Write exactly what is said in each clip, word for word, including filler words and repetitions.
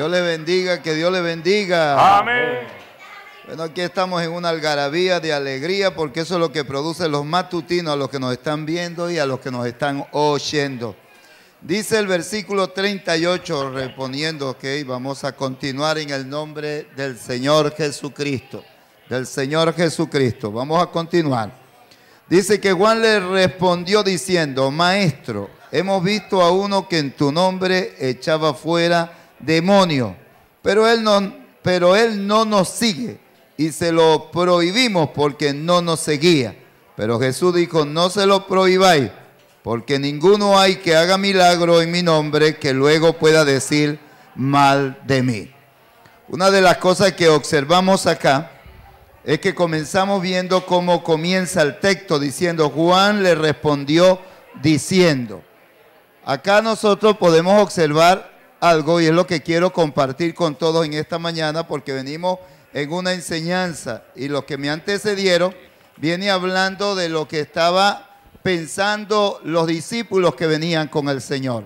Dios le bendiga, que Dios le bendiga. Amén. Bueno, aquí estamos en una algarabía de alegría porque eso es lo que produce los matutinos a los que nos están viendo y a los que nos están oyendo. Dice el versículo treinta y ocho, reponiendo, ok, vamos a continuar en el nombre del Señor Jesucristo. Del Señor Jesucristo, vamos a continuar. Dice que Juan le respondió diciendo, Maestro, hemos visto a uno que en tu nombre echaba fuera demonios, pero él no, pero él no nos sigue y se lo prohibimos porque no nos seguía. Pero Jesús dijo, no se lo prohibáis, porque ninguno hay que haga milagro en mi nombre que luego pueda decir mal de mí. Una de las cosas que observamos acá es que comenzamos viendo cómo comienza el texto diciendo, Juan le respondió diciendo. Acá nosotros podemos observar algo y es lo que quiero compartir con todos en esta mañana porque venimos en una enseñanza y los que me antecedieron viene hablando de lo que estaba pensando los discípulos que venían con el Señor.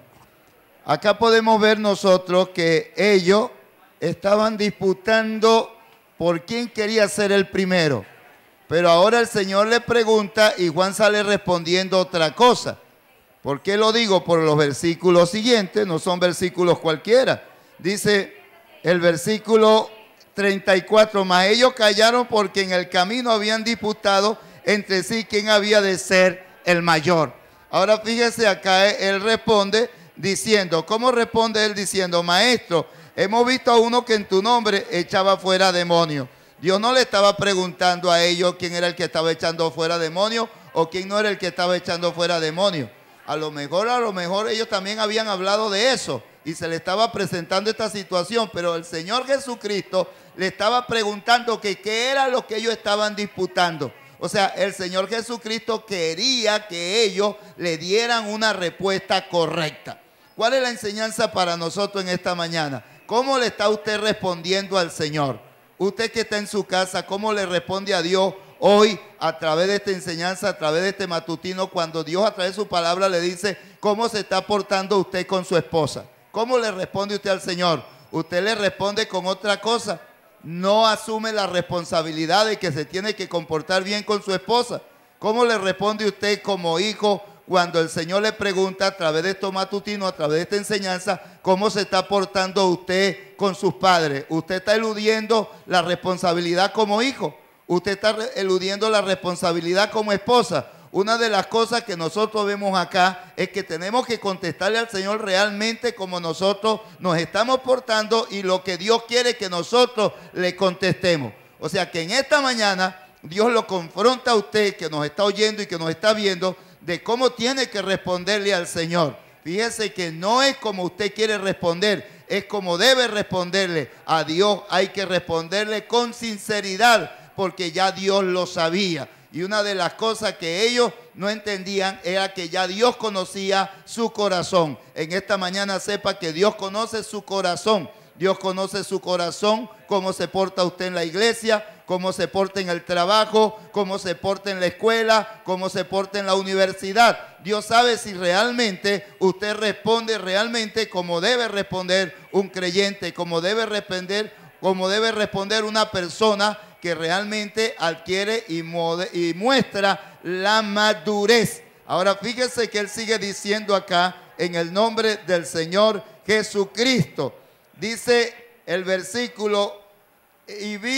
Acá podemos ver nosotros que ellos estaban disputando por quién quería ser el primero. Pero ahora el Señor le pregunta y Juan sale respondiendo otra cosa. ¿Por qué lo digo? Por los versículos siguientes, no son versículos cualquiera. Dice el versículo treinta y cuatro, mas ellos callaron porque en el camino habían disputado entre sí quién había de ser el mayor. Ahora fíjese acá, él responde diciendo, ¿cómo responde él diciendo? Maestro, hemos visto a uno que en tu nombre echaba fuera demonios. Dios no le estaba preguntando a ellos quién era el que estaba echando fuera demonios o quién no era el que estaba echando fuera demonios. A lo mejor, a lo mejor ellos también habían hablado de eso y se le estaba presentando esta situación, pero el Señor Jesucristo le estaba preguntando que qué era lo que ellos estaban disputando. O sea, el Señor Jesucristo quería que ellos le dieran una respuesta correcta. ¿Cuál es la enseñanza para nosotros en esta mañana? ¿Cómo le está usted respondiendo al Señor? Usted que está en su casa, ¿cómo le responde a Dios hoy a través de esta enseñanza, a través de este matutino, cuando Dios a través de su palabra le dice cómo se está portando usted con su esposa? ¿Cómo le responde usted al Señor? Usted le responde con otra cosa. No asume la responsabilidad de que se tiene que comportar bien con su esposa. ¿Cómo le responde usted como hijo cuando el Señor le pregunta a través de estos matutinos, a través de esta enseñanza, cómo se está portando usted con sus padres? Usted está eludiendo la responsabilidad como hijo. Usted está eludiendo la responsabilidad como esposa. Una de las cosas que nosotros vemos acá es que tenemos que contestarle al Señor realmente como nosotros nos estamos portando y lo que Dios quiere que nosotros le contestemos. O sea que en esta mañana Dios lo confronta a usted que nos está oyendo y que nos está viendo de cómo tiene que responderle al Señor. Fíjese que no es como usted quiere responder, es como debe responderle. A Dios hay que responderle con sinceridad porque ya Dios lo sabía. Y una de las cosas que ellos no entendían era que ya Dios conocía su corazón. En esta mañana sepa que Dios conoce su corazón. Dios conoce su corazón, cómo se porta usted en la iglesia, cómo se porta en el trabajo, cómo se porta en la escuela, cómo se porta en la universidad. Dios sabe si realmente usted responde realmente como debe responder un creyente, como debe responder, como debe responder una persona que realmente adquiere y, y muestra la madurez. Ahora fíjese que él sigue diciendo acá en el nombre del Señor Jesucristo. Dice el versículo, y, vi,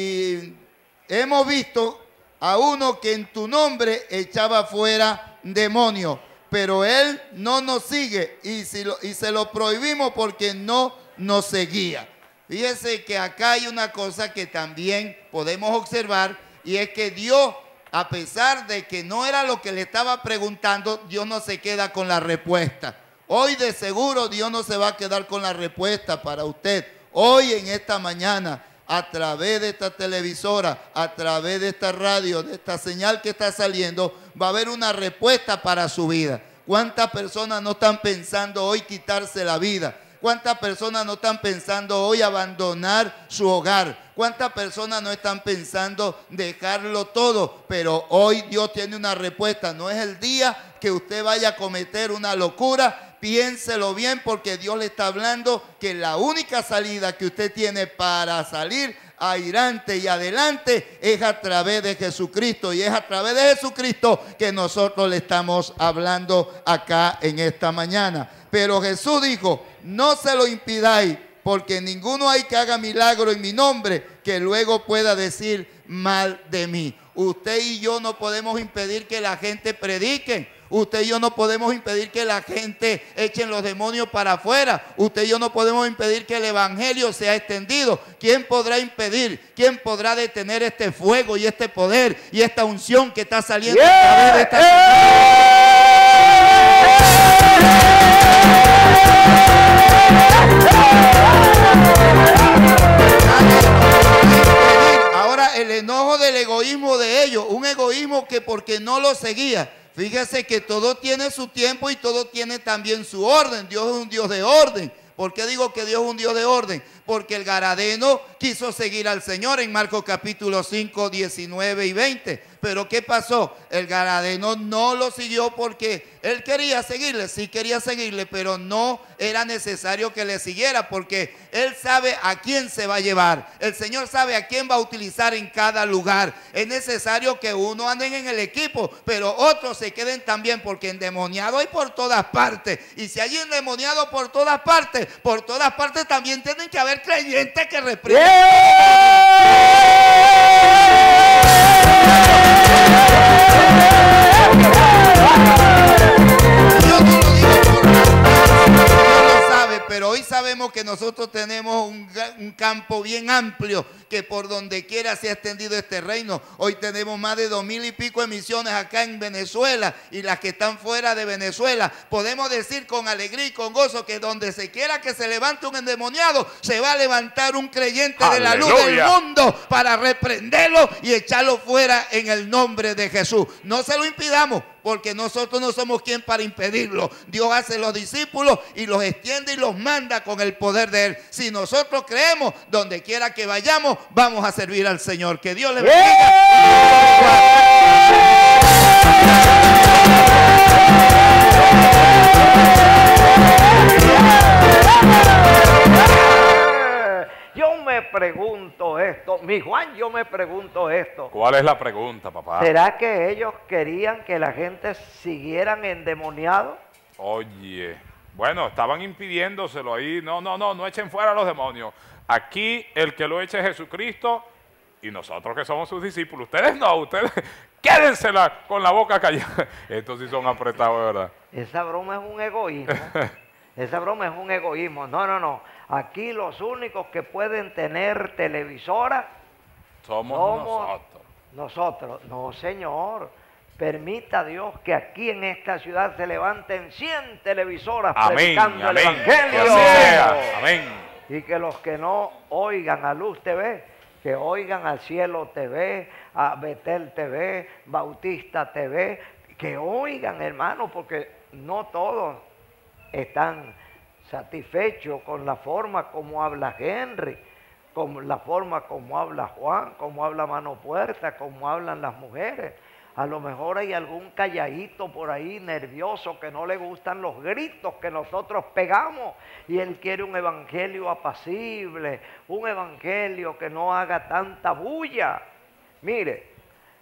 y hemos visto a uno que en tu nombre echaba fuera demonios, pero él no nos sigue y, si lo, y se lo prohibimos porque no nos seguía. Fíjese que acá hay una cosa que también podemos observar y es que Dios, a pesar de que no era lo que le estaba preguntando, Dios no se queda con la respuesta. Hoy de seguro Dios no se va a quedar con la respuesta para usted. Hoy en esta mañana, a través de esta televisora, a través de esta radio, de esta señal que está saliendo, va a haber una respuesta para su vida. ¿Cuántas personas no están pensando hoy quitarse la vida? ¿Cuántas personas no están pensando hoy abandonar su hogar? ¿Cuántas personas no están pensando dejarlo todo? Pero hoy Dios tiene una respuesta. No es el día que usted vaya a cometer una locura, piénselo bien, porque Dios le está hablando que la única salida que usted tiene para salir adelante y adelante es a través de Jesucristo, y es a través de Jesucristo que nosotros le estamos hablando acá en esta mañana. Pero Jesús dijo: no se lo impidáis, porque ninguno hay que haga milagro en mi nombre que luego pueda decir mal de mí. Usted y yo no podemos impedir que la gente predique. Usted y yo no podemos impedir que la gente echen los demonios para afuera. Usted y yo no podemos impedir que el evangelio sea extendido. ¿Quién podrá impedir? ¿Quién podrá detener este fuego y este poder y esta unción que está saliendo yeah, a través de esta yeah. Ahora, el enojo del egoísmo de ellos, un egoísmo que porque no lo seguía. Fíjese que todo tiene su tiempo y todo tiene también su orden. Dios es un Dios de orden. ¿Por qué digo que Dios es un Dios de orden? Porque el garadeno quiso seguir al Señor en Marcos capítulo cinco, diecinueve y veinte. Pero ¿qué pasó? El garadeno no lo siguió porque él quería seguirle, sí quería seguirle, pero no era necesario que le siguiera, porque él sabe a quién se va a llevar. El Señor sabe a quién va a utilizar en cada lugar. Es necesario que uno ande en el equipo, pero otros se queden también, porque endemoniado hay por todas partes. Y si hay endemoniado por todas partes, por todas partes también tienen que haber creyentes que reprimen. Yo no lo digo por no lo sabe, pero hoy sabemos que nosotros tenemos un, un campo bien amplio, que por donde quiera se ha extendido este reino. Hoy tenemos más de dos mil y pico de misiones acá en Venezuela, y las que están fuera de Venezuela. Podemos decir con alegría y con gozo que donde se quiera que se levante un endemoniado, se va a levantar un creyente ¡aleluya! De la luz del mundo para reprenderlo y echarlo fuera en el nombre de Jesús. No se lo impidamos, porque nosotros no somos quien para impedirlo. Dios hace los discípulos y los extiende y los manda con el poder de Él. Si nosotros creemos, donde quiera que vayamos, vamos a servir al Señor. Que Dios le bendiga. Yo me pregunto esto, mi Juan, yo me pregunto esto. ¿Cuál es la pregunta, papá? ¿Será que ellos querían que la gente siguieran endemoniados? Oye, bueno, estaban impidiéndoselo ahí. No, no, no, no echen fuera a los demonios. Aquí el que lo eche es Jesucristo, y nosotros que somos sus discípulos. Ustedes no, ustedes quédensela con la boca callada. Estos sí son apretados, de verdad. Esa broma es un egoísmo. Esa broma es un egoísmo. No, no, no. Aquí los únicos que pueden tener televisora somos, somos nosotros. Nosotros. No, señor. Permita Dios que aquí en esta ciudad se levanten cien televisoras amén, predicando amén, el Evangelio. Que sea, amén. Y que los que no oigan a Luz T V, que oigan al Cielo T V, a Betel T V, Bautista T V, que oigan, hermano, porque no todos están satisfechos con la forma como habla Henry, con la forma como habla Juan, como habla Mano Puerta, como hablan las mujeres. A lo mejor hay algún calladito por ahí nervioso que no le gustan los gritos que nosotros pegamos, y él quiere un evangelio apacible, un evangelio que no haga tanta bulla. Mire,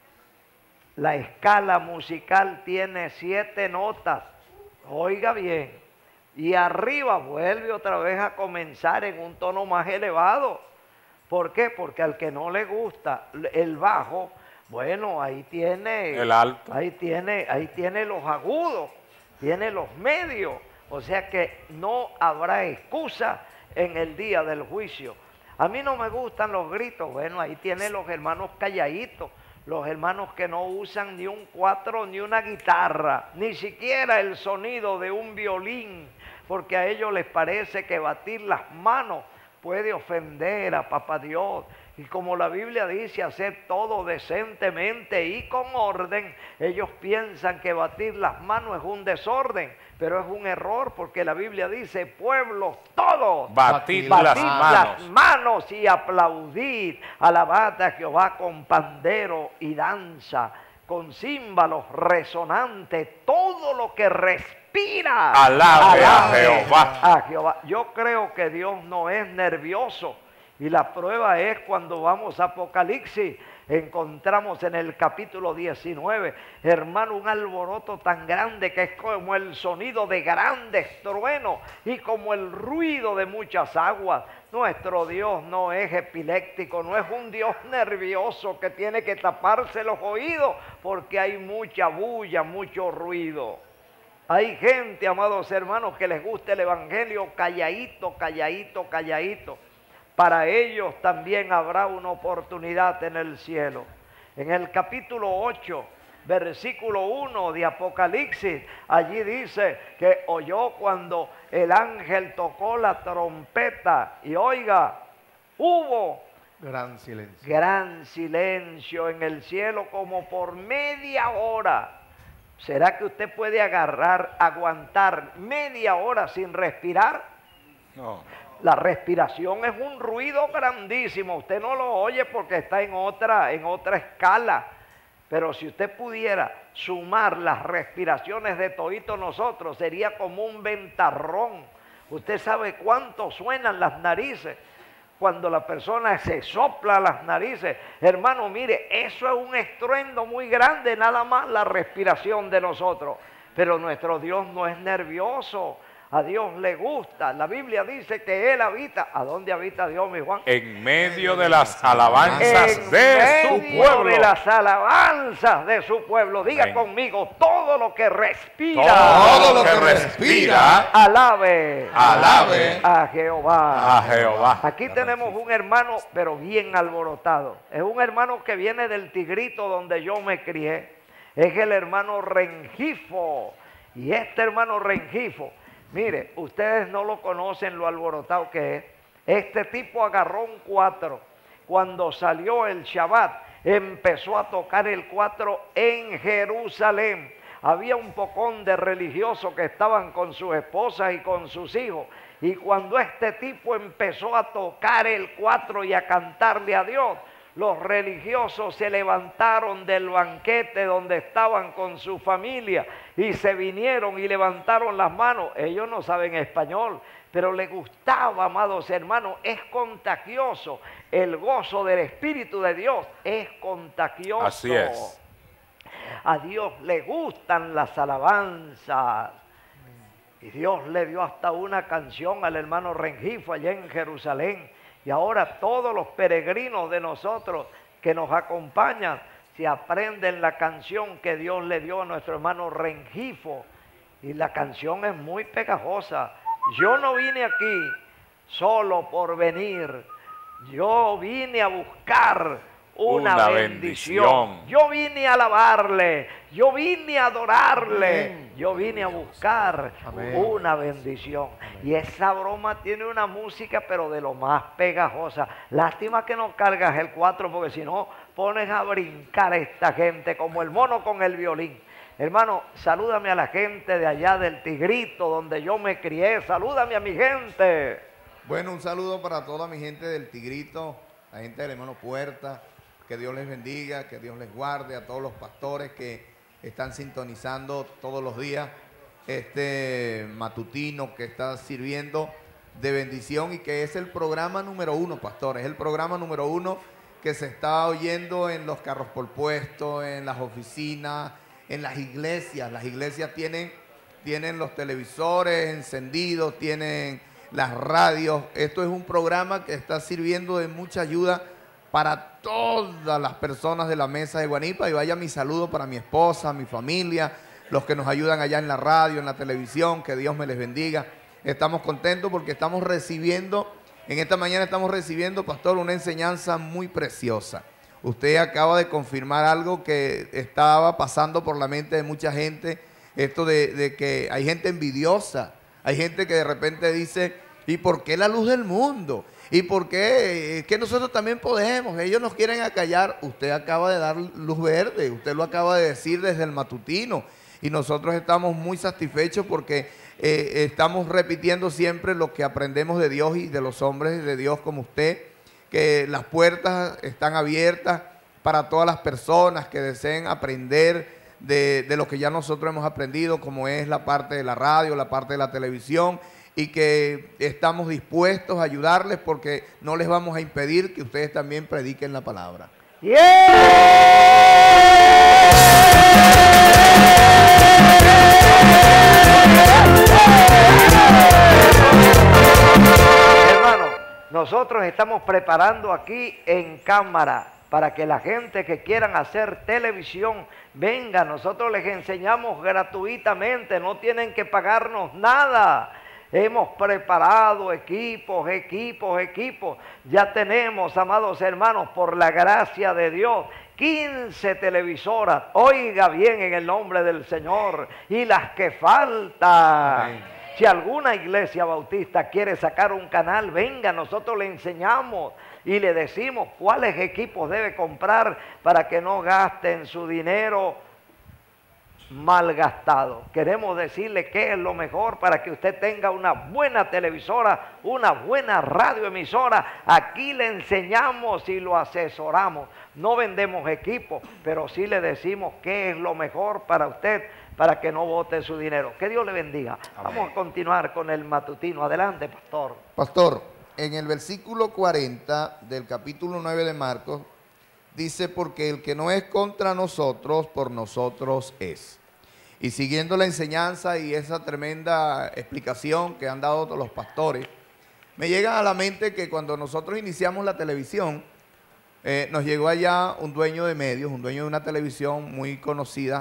la escala musical tiene siete notas, oiga bien, y arriba vuelve otra vez a comenzar en un tono más elevado. ¿Por qué? Porque al que no le gusta el bajo, bueno, ahí tiene el alto, ahí tiene, ahí tiene los agudos, tiene los medios, o sea que no habrá excusa en el día del juicio. A mí no me gustan los gritos, bueno, ahí tiene los hermanos calladitos, los hermanos que no usan ni un cuatro ni una guitarra, ni siquiera el sonido de un violín, porque a ellos les parece que batir las manos puede ofender a Papá Dios. Y como la Biblia dice, hacer todo decentemente y con orden, ellos piensan que batir las manos es un desorden, pero es un error, porque la Biblia dice, pueblos todos, batid, batid las, las manos. manos y aplaudid, alabad a Jehová con pandero y danza. con címbalos resonantes, todo lo que respira. Alabe a Jehová. A Jehová. Yo creo que Dios no es nervioso. Y la prueba es cuando vamos a Apocalipsis, encontramos en el capítulo diecinueve, hermano, un alboroto tan grande que es como el sonido de grandes truenos y como el ruido de muchas aguas. Nuestro Dios no es epiléptico, no es un Dios nervioso que tiene que taparse los oídos porque hay mucha bulla, mucho ruido. Hay gente, amados hermanos, que les gusta el evangelio calladito, calladito, calladito. Para ellos también habrá una oportunidad en el cielo. En el capítulo ocho, versículo uno de Apocalipsis, allí dice que oyó cuando el ángel tocó la trompeta y oiga, hubo gran silencio. Gran silencio en el cielo como por media hora. ¿Será que usted puede agarrar, aguantar media hora sin respirar? No. La respiración es un ruido grandísimo. Usted no lo oye porque está en otra, en otra escala. Pero si usted pudiera sumar las respiraciones de todito nosotros, sería como un ventarrón. Usted sabe cuánto suenan las narices cuando la persona se sopla las narices. Hermano, mire, eso es un estruendo muy grande, nada más la respiración de nosotros. Pero nuestro Dios no es nervioso. A Dios le gusta. La Biblia dice que Él habita. ¿A dónde habita Dios, mi Juan? En medio de las alabanzas en de su medio pueblo. de las alabanzas de su pueblo. Diga Amén. Conmigo, todo lo que respira. Todo lo que respira. Alabe. Alabe. A Jehová. A Jehová. Aquí tenemos un hermano, pero bien alborotado. Es un hermano que viene del Tigrito donde yo me crié. Es el hermano Rengifo. Y este hermano Rengifo, mire, ustedes no lo conocen lo alborotado que es. Este tipo agarró un cuatro. Cuando salió el Shabbat, empezó a tocar el cuatro en Jerusalén. Había un pocón de religiosos que estaban con sus esposas y con sus hijos. Y cuando este tipo empezó a tocar el cuatro y a cantarle a Dios, los religiosos se levantaron del banquete donde estaban con su familia y se vinieron y levantaron las manos. Ellos no saben español, pero les gustaba, amados hermanos, es contagioso. El gozo del Espíritu de Dios es contagioso. Así es. A Dios le gustan las alabanzas. Y Dios le dio hasta una canción al hermano Rengifo allá en Jerusalén. Y ahora todos los peregrinos de nosotros que nos acompañan se aprenden la canción que Dios le dio a nuestro hermano Rengifo. Y la canción es muy pegajosa. Yo no vine aquí solo por venir. Yo vine a buscar una, Una bendición. bendición. Yo vine a alabarle. Yo vine a adorarle. Amén. Yo vine a buscar Amén. una bendición. Y esa broma tiene una música, pero de lo más pegajosa. Lástima que no cargas el cuatro, porque si no, pones a brincar a esta gente como el mono con el violín. Hermano, salúdame a la gente de allá del Tigrito, donde yo me crié. Salúdame a mi gente. Bueno, un saludo para toda mi gente del Tigrito, la gente del hermano Puerta. Que Dios les bendiga, que Dios les guarde, a todos los pastores que están sintonizando todos los días este matutino que está sirviendo de bendición y que es el programa número uno, pastores, es el programa número uno que se está oyendo en los carros por puesto, en las oficinas, en las iglesias. Las iglesias tienen, tienen los televisores encendidos, tienen las radios. Esto es un programa que está sirviendo de mucha ayuda para todas las personas de la mesa de Guanipa. Y vaya mi saludo para mi esposa, mi familia, los que nos ayudan allá en la radio, en la televisión, que Dios me les bendiga. Estamos contentos porque estamos recibiendo, en esta mañana estamos recibiendo, pastor, una enseñanza muy preciosa. Usted acaba de confirmar algo que estaba pasando por la mente de mucha gente, esto de, de que hay gente envidiosa, hay gente que de repente dice, ¿y por qué la luz del mundo? ¿Y por qué? Es que nosotros también podemos, ellos nos quieren acallar. Usted acaba de dar luz verde, usted lo acaba de decir desde el matutino y nosotros estamos muy satisfechos porque eh, estamos repitiendo siempre lo que aprendemos de Dios y de los hombres de Dios como usted, que las puertas están abiertas para todas las personas que deseen aprender de, de lo que ya nosotros hemos aprendido, como es la parte de la radio, la parte de la televisión, y que estamos dispuestos a ayudarles porque no les vamos a impedir que ustedes también prediquen la palabra. Hermano, nosotros estamos preparando aquí en cámara para que la gente que quieran hacer televisión venga. Nosotros les enseñamos gratuitamente, no tienen que pagarnos nada. Hemos preparado equipos, equipos, equipos. Ya tenemos, amados hermanos, por la gracia de Dios, quince televisoras. Oiga bien en el nombre del Señor. Y las que faltan. Amén. Si alguna iglesia bautista quiere sacar un canal, venga, nosotros le enseñamos y le decimos cuáles equipos debe comprar para que no gasten su dinero mal gastado. Queremos decirle qué es lo mejor para que usted tenga una buena televisora, una buena radioemisora. Aquí le enseñamos y lo asesoramos. No vendemos equipos, pero sí le decimos qué es lo mejor para usted, para que no bote su dinero. Que Dios le bendiga. Amén. Vamos a continuar con el matutino. Adelante, pastor. Pastor, en el versículo cuarenta del capítulo nueve de Marcos, dice, porque el que no es contra nosotros, por nosotros es. Y siguiendo la enseñanza y esa tremenda explicación que han dado todos los pastores, me llega a la mente que cuando nosotros iniciamos la televisión, eh, nos llegó allá un dueño de medios, un dueño de una televisión muy conocida.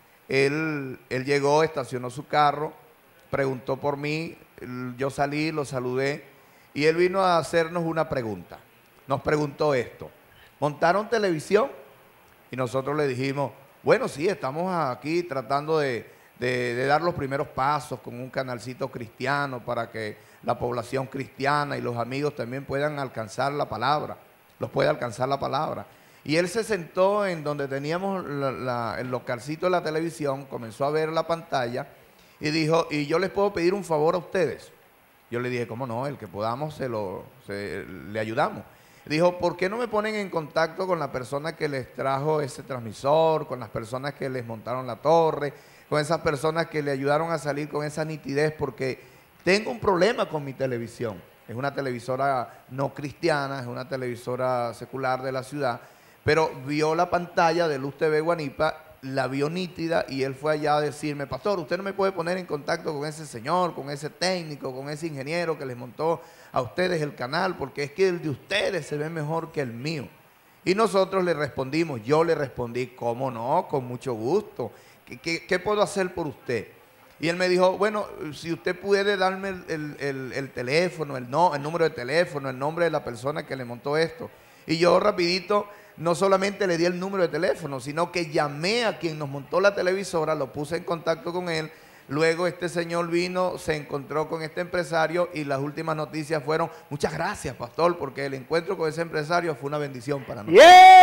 Él, él llegó, estacionó su carro, preguntó por mí, yo salí, lo saludé, y él vino a hacernos una pregunta. Nos preguntó esto: ¿montaron televisión? Y nosotros le dijimos, bueno, sí, estamos aquí tratando de, de, de dar los primeros pasos con un canalcito cristiano para que la población cristiana y los amigos también puedan alcanzar la palabra, los pueda alcanzar la palabra. Y él se sentó en donde teníamos la, la, el localcito de la televisión, comenzó a ver la pantalla y dijo, ¿y yo les puedo pedir un favor a ustedes? Yo le dije, ¿cómo no? El que podamos se lo, se, le ayudamos. Dijo, ¿por qué no me ponen en contacto con la persona que les trajo ese transmisor, con las personas que les montaron la torre, con esas personas que le ayudaron a salir con esa nitidez? Porque tengo un problema con mi televisión. Es una televisora no cristiana, es una televisora secular de la ciudad, pero vio la pantalla de Luz T V Guanipa, la vio nítida y él fue allá a decirme, pastor, usted no me puede poner en contacto con ese señor, con ese técnico, con ese ingeniero que les montó a ustedes el canal, porque es que el de ustedes se ve mejor que el mío. Y nosotros le respondimos, yo le respondí, ¿cómo no? Con mucho gusto. ¿Qué, qué, qué puedo hacer por usted? Y él me dijo, bueno, si usted puede darme el, el, el, el teléfono, el, no, el número de teléfono, el nombre de la persona que le montó esto. Y yo rapidito, no solamente le di el número de teléfono, sino que llamé a quien nos montó la televisora, lo puse en contacto con él. Luego este señor vino, se encontró con este empresario y las últimas noticias fueron, muchas gracias, pastor, porque el encuentro con ese empresario fue una bendición para nosotros.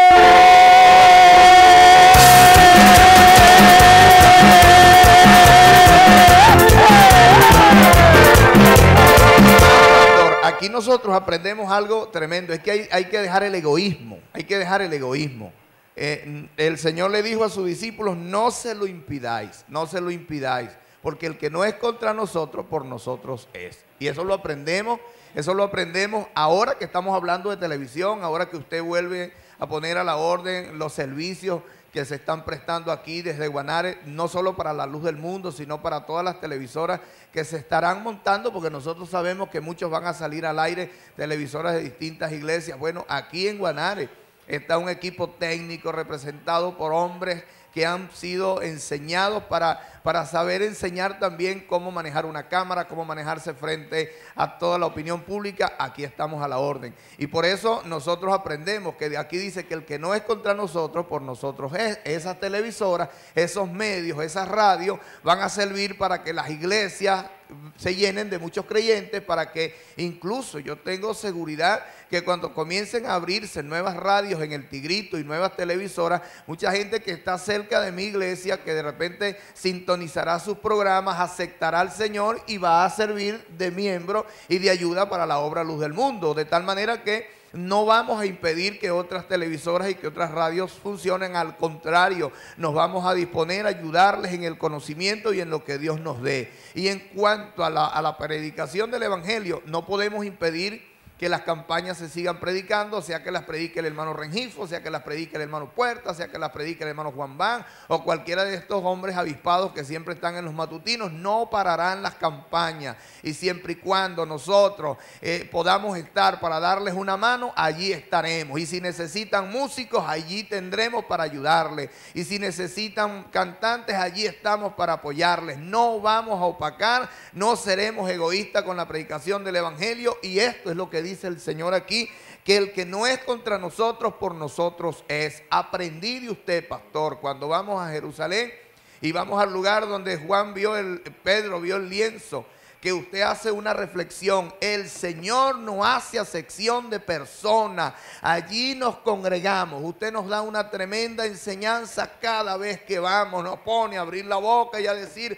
Aquí nosotros aprendemos algo tremendo, es que hay, hay que dejar el egoísmo, hay que dejar el egoísmo. Eh, el Señor le dijo a sus discípulos, no se lo impidáis, no se lo impidáis, porque el que no es contra nosotros, por nosotros es. Y eso lo aprendemos, eso lo aprendemos ahora que estamos hablando de televisión, ahora que usted vuelve a poner a la orden los servicios que se están prestando aquí desde Guanare, no solo para la Luz del Mundo, sino para todas las televisoras que se estarán montando, porque nosotros sabemos que muchos van a salir al aire, televisoras de distintas iglesias. Bueno, aquí en Guanare está un equipo técnico representado por hombres que han sido enseñados para, para saber enseñar también cómo manejar una cámara, cómo manejarse frente a toda la opinión pública. Aquí estamos a la orden. Y por eso nosotros aprendemos que de aquí dice que el que no es contra nosotros, por nosotros es. Esas televisoras, esos medios, esas radios van a servir para que las iglesias se llenen de muchos creyentes, para que incluso yo tengo seguridad que cuando comiencen a abrirse nuevas radios en el Tigrito y nuevas televisoras, mucha gente que está cerca de mi iglesia, que de repente sintonizará sus programas, aceptará al Señor y va a servir de miembro y de ayuda para la obra Luz del Mundo, de tal manera que No vamos a impedir que otras televisoras y que otras radios funcionen, al contrario, nos vamos a disponer a ayudarles en el conocimiento y en lo que Dios nos dé. Y en cuanto a la, a la predicación del Evangelio, no podemos impedir que las campañas se sigan predicando, sea que las predique el hermano Rengifo, sea que las predique el hermano Puerta, sea que las predique el hermano Juan Van, o cualquiera de estos hombres avispados que siempre están en los matutinos. No pararán las campañas, y siempre y cuando nosotros eh, podamos estar para darles una mano, allí estaremos. Y si necesitan músicos, allí tendremos para ayudarles, y si necesitan cantantes, allí estamos para apoyarles. No vamos a opacar, no seremos egoístas con la predicación del Evangelio, y esto es lo que dice el Señor aquí, que el que no es contra nosotros, por nosotros es. Aprendí de usted, pastor, cuando vamos a Jerusalén y vamos al lugar donde Juan vio el, Pedro vio el lienzo, que usted hace una reflexión. El Señor no hace acepción de personas. Allí nos congregamos. Usted nos da una tremenda enseñanza cada vez que vamos. Nos pone a abrir la boca y a decir,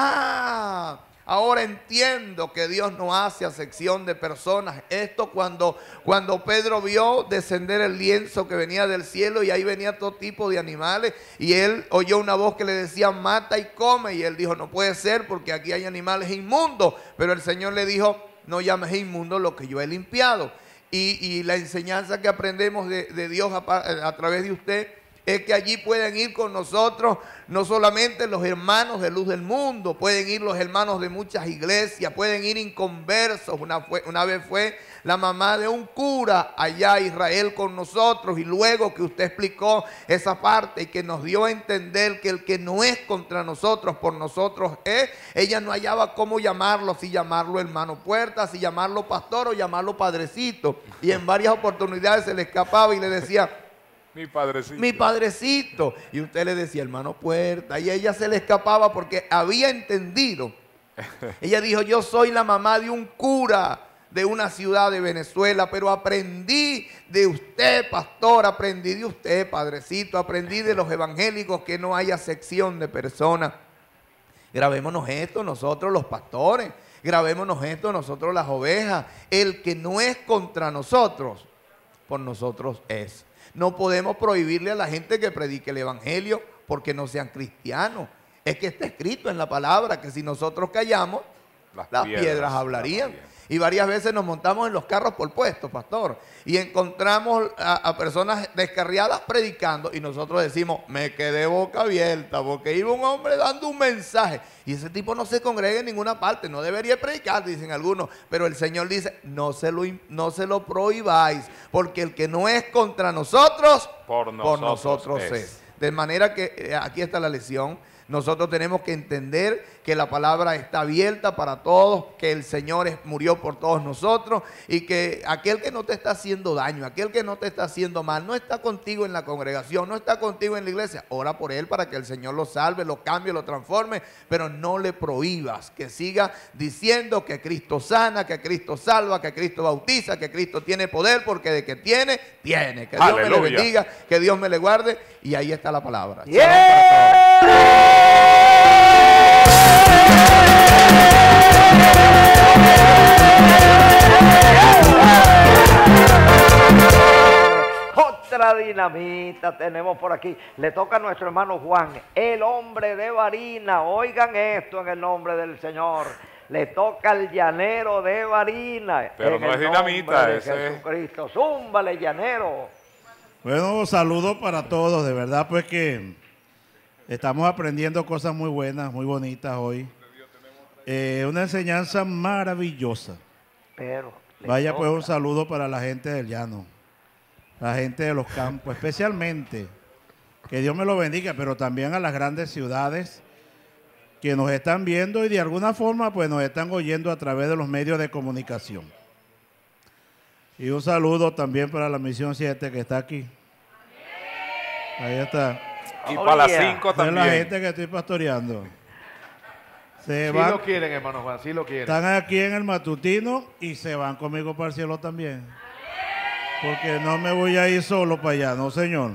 ah, ahora entiendo que Dios no hace acepción de personas. Esto cuando, cuando Pedro vio descender el lienzo que venía del cielo, y ahí venía todo tipo de animales, y él oyó una voz que le decía, mata y come, y él dijo, no puede ser porque aquí hay animales inmundos. Pero el Señor le dijo, no llames inmundo lo que yo he limpiado. Y, y la enseñanza que aprendemos de, de Dios a, a través de usted es que allí pueden ir con nosotros no solamente los hermanos de Luz del Mundo, pueden ir los hermanos de muchas iglesias, pueden ir inconversos. Una, fue, una vez fue la mamá de un cura allá a Israel con nosotros, y luego que usted explicó esa parte y que nos dio a entender que el que no es contra nosotros, por nosotros es, ella no hallaba cómo llamarlo, si llamarlo hermano Puerta, si llamarlo pastor o llamarlo padrecito, y en varias oportunidades se le escapaba y le decía, mi padrecito. Mi padrecito. Y usted le decía, hermano Puerta. Y ella se le escapaba porque había entendido. Ella dijo, yo soy la mamá de un cura de una ciudad de Venezuela, pero aprendí de usted, pastor, aprendí de usted, padrecito, aprendí de los evangélicos que no hay acepción de personas. Grabémonos esto nosotros los pastores, grabémonos esto nosotros las ovejas. El que no es contra nosotros, por nosotros es. No podemos prohibirle a la gente que predique el evangelio porque no sean cristianos. Es que está escrito en la palabra que si nosotros callamos, las, las piedras, piedras hablarían. Y varias veces nos montamos en los carros por puestos, pastor, y encontramos a, a personas descarriadas predicando, y nosotros decimos, me quedé boca abierta porque iba un hombre dando un mensaje, y ese tipo no se congrega en ninguna parte, no debería predicar, dicen algunos, pero el Señor dice, no se lo, no se lo prohibáis, porque el que no es contra nosotros, por nosotros, por nosotros es. es. De manera que eh, aquí está la lección. Nosotros tenemos que entender que la palabra está abierta para todos, que el Señor murió por todos nosotros, y que aquel que no te está haciendo daño, aquel que no te está haciendo mal, no está contigo en la congregación, no está contigo en la iglesia, ora por él para que el Señor lo salve, lo cambie, lo transforme, pero no le prohíbas, que siga diciendo que Cristo sana, que Cristo salva, que Cristo bautiza, que Cristo tiene poder, porque de que tiene, tiene. Que Dios Aleluya. Me le bendiga, que Dios me le guarde, y ahí está la palabra. Yeah. Otra dinamita tenemos por aquí. Le toca a nuestro hermano Juan, el hombre de Barina. Oigan esto en el nombre del Señor. Le toca al llanero de Barina. Pero no es dinamita, de Jesucristo. Zúmbale, llanero. Bueno, saludos para todos, de verdad pues que estamos aprendiendo cosas muy buenas, muy bonitas hoy. Eh, una enseñanza maravillosa. Pero vaya toca. Pues un saludo para la gente del llano, la gente de los campos, especialmente, que Dios me lo bendiga, pero también a las grandes ciudades que nos están viendo y de alguna forma pues nos están oyendo a través de los medios de comunicación. Y un saludo también para la misión siete que está aquí. Ahí está. Y para las cinco también. Es la gente que estoy pastoreando. Se sí van, lo quieren, hermano Juan, sí lo quieren. Están aquí en el matutino y se van conmigo para el cielo también. Porque no me voy a ir solo para allá, no señor.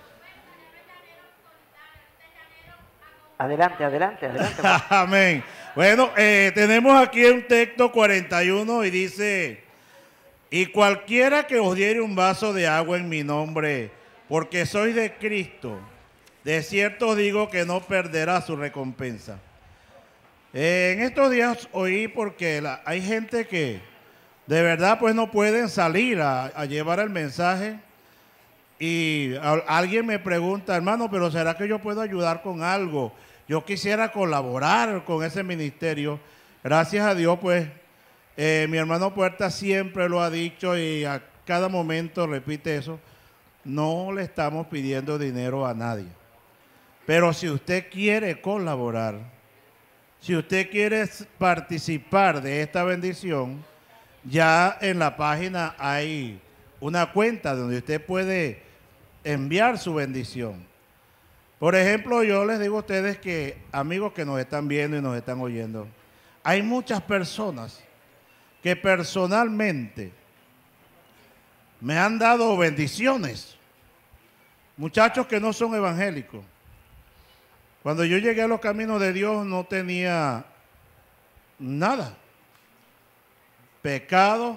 Adelante, adelante, adelante. Amén. Bueno, eh, tenemos aquí un texto cuarenta y uno y dice, Y cualquiera que os diere un vaso de agua en mi nombre, porque sois de Cristo, de cierto os digo que no perderá su recompensa. Eh, en estos días oí porque la, hay gente que de verdad pues no pueden salir a, a llevar el mensaje. Y a, alguien me pregunta, hermano, pero ¿será que yo puedo ayudar con algo? Yo quisiera colaborar con ese ministerio. Gracias a Dios, pues, eh, mi hermano Puerta siempre lo ha dicho y a cada momento repite eso. No le estamos pidiendo dinero a nadie. Pero si usted quiere colaborar, si usted quiere participar de esta bendición, ya en la página hay una cuenta donde usted puede enviar su bendición. Por ejemplo, yo les digo a ustedes que, amigos que nos están viendo y nos están oyendo, hay muchas personas que personalmente me han dado bendiciones. Muchachos que no son evangélicos. Cuando yo llegué a los caminos de Dios no tenía nada. Pecado,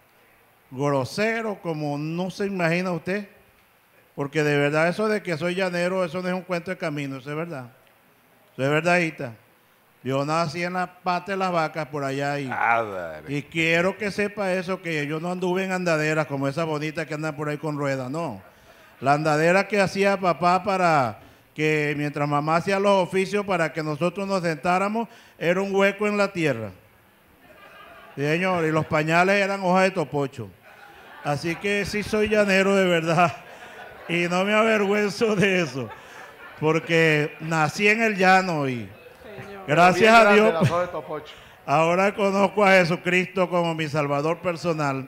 grosero, como no se imagina usted. Porque de verdad eso de que soy llanero, eso no es un cuento de camino, eso es verdad. Eso es verdadita. Yo nací en la pata de las vacas por allá y, y quiero que sepa eso, que yo no anduve en andaderas como esas bonitas que andan por ahí con ruedas, no. La andadera que hacía papá para que mientras mamá hacía los oficios para que nosotros nos sentáramos, era un hueco en la tierra. Sí, señor, y los pañales eran hojas de topocho. Así que sí soy llanero de verdad. Y no me avergüenzo de eso, porque nací en el llano y gracias a Dios ahora conozco a Jesucristo como mi Salvador personal.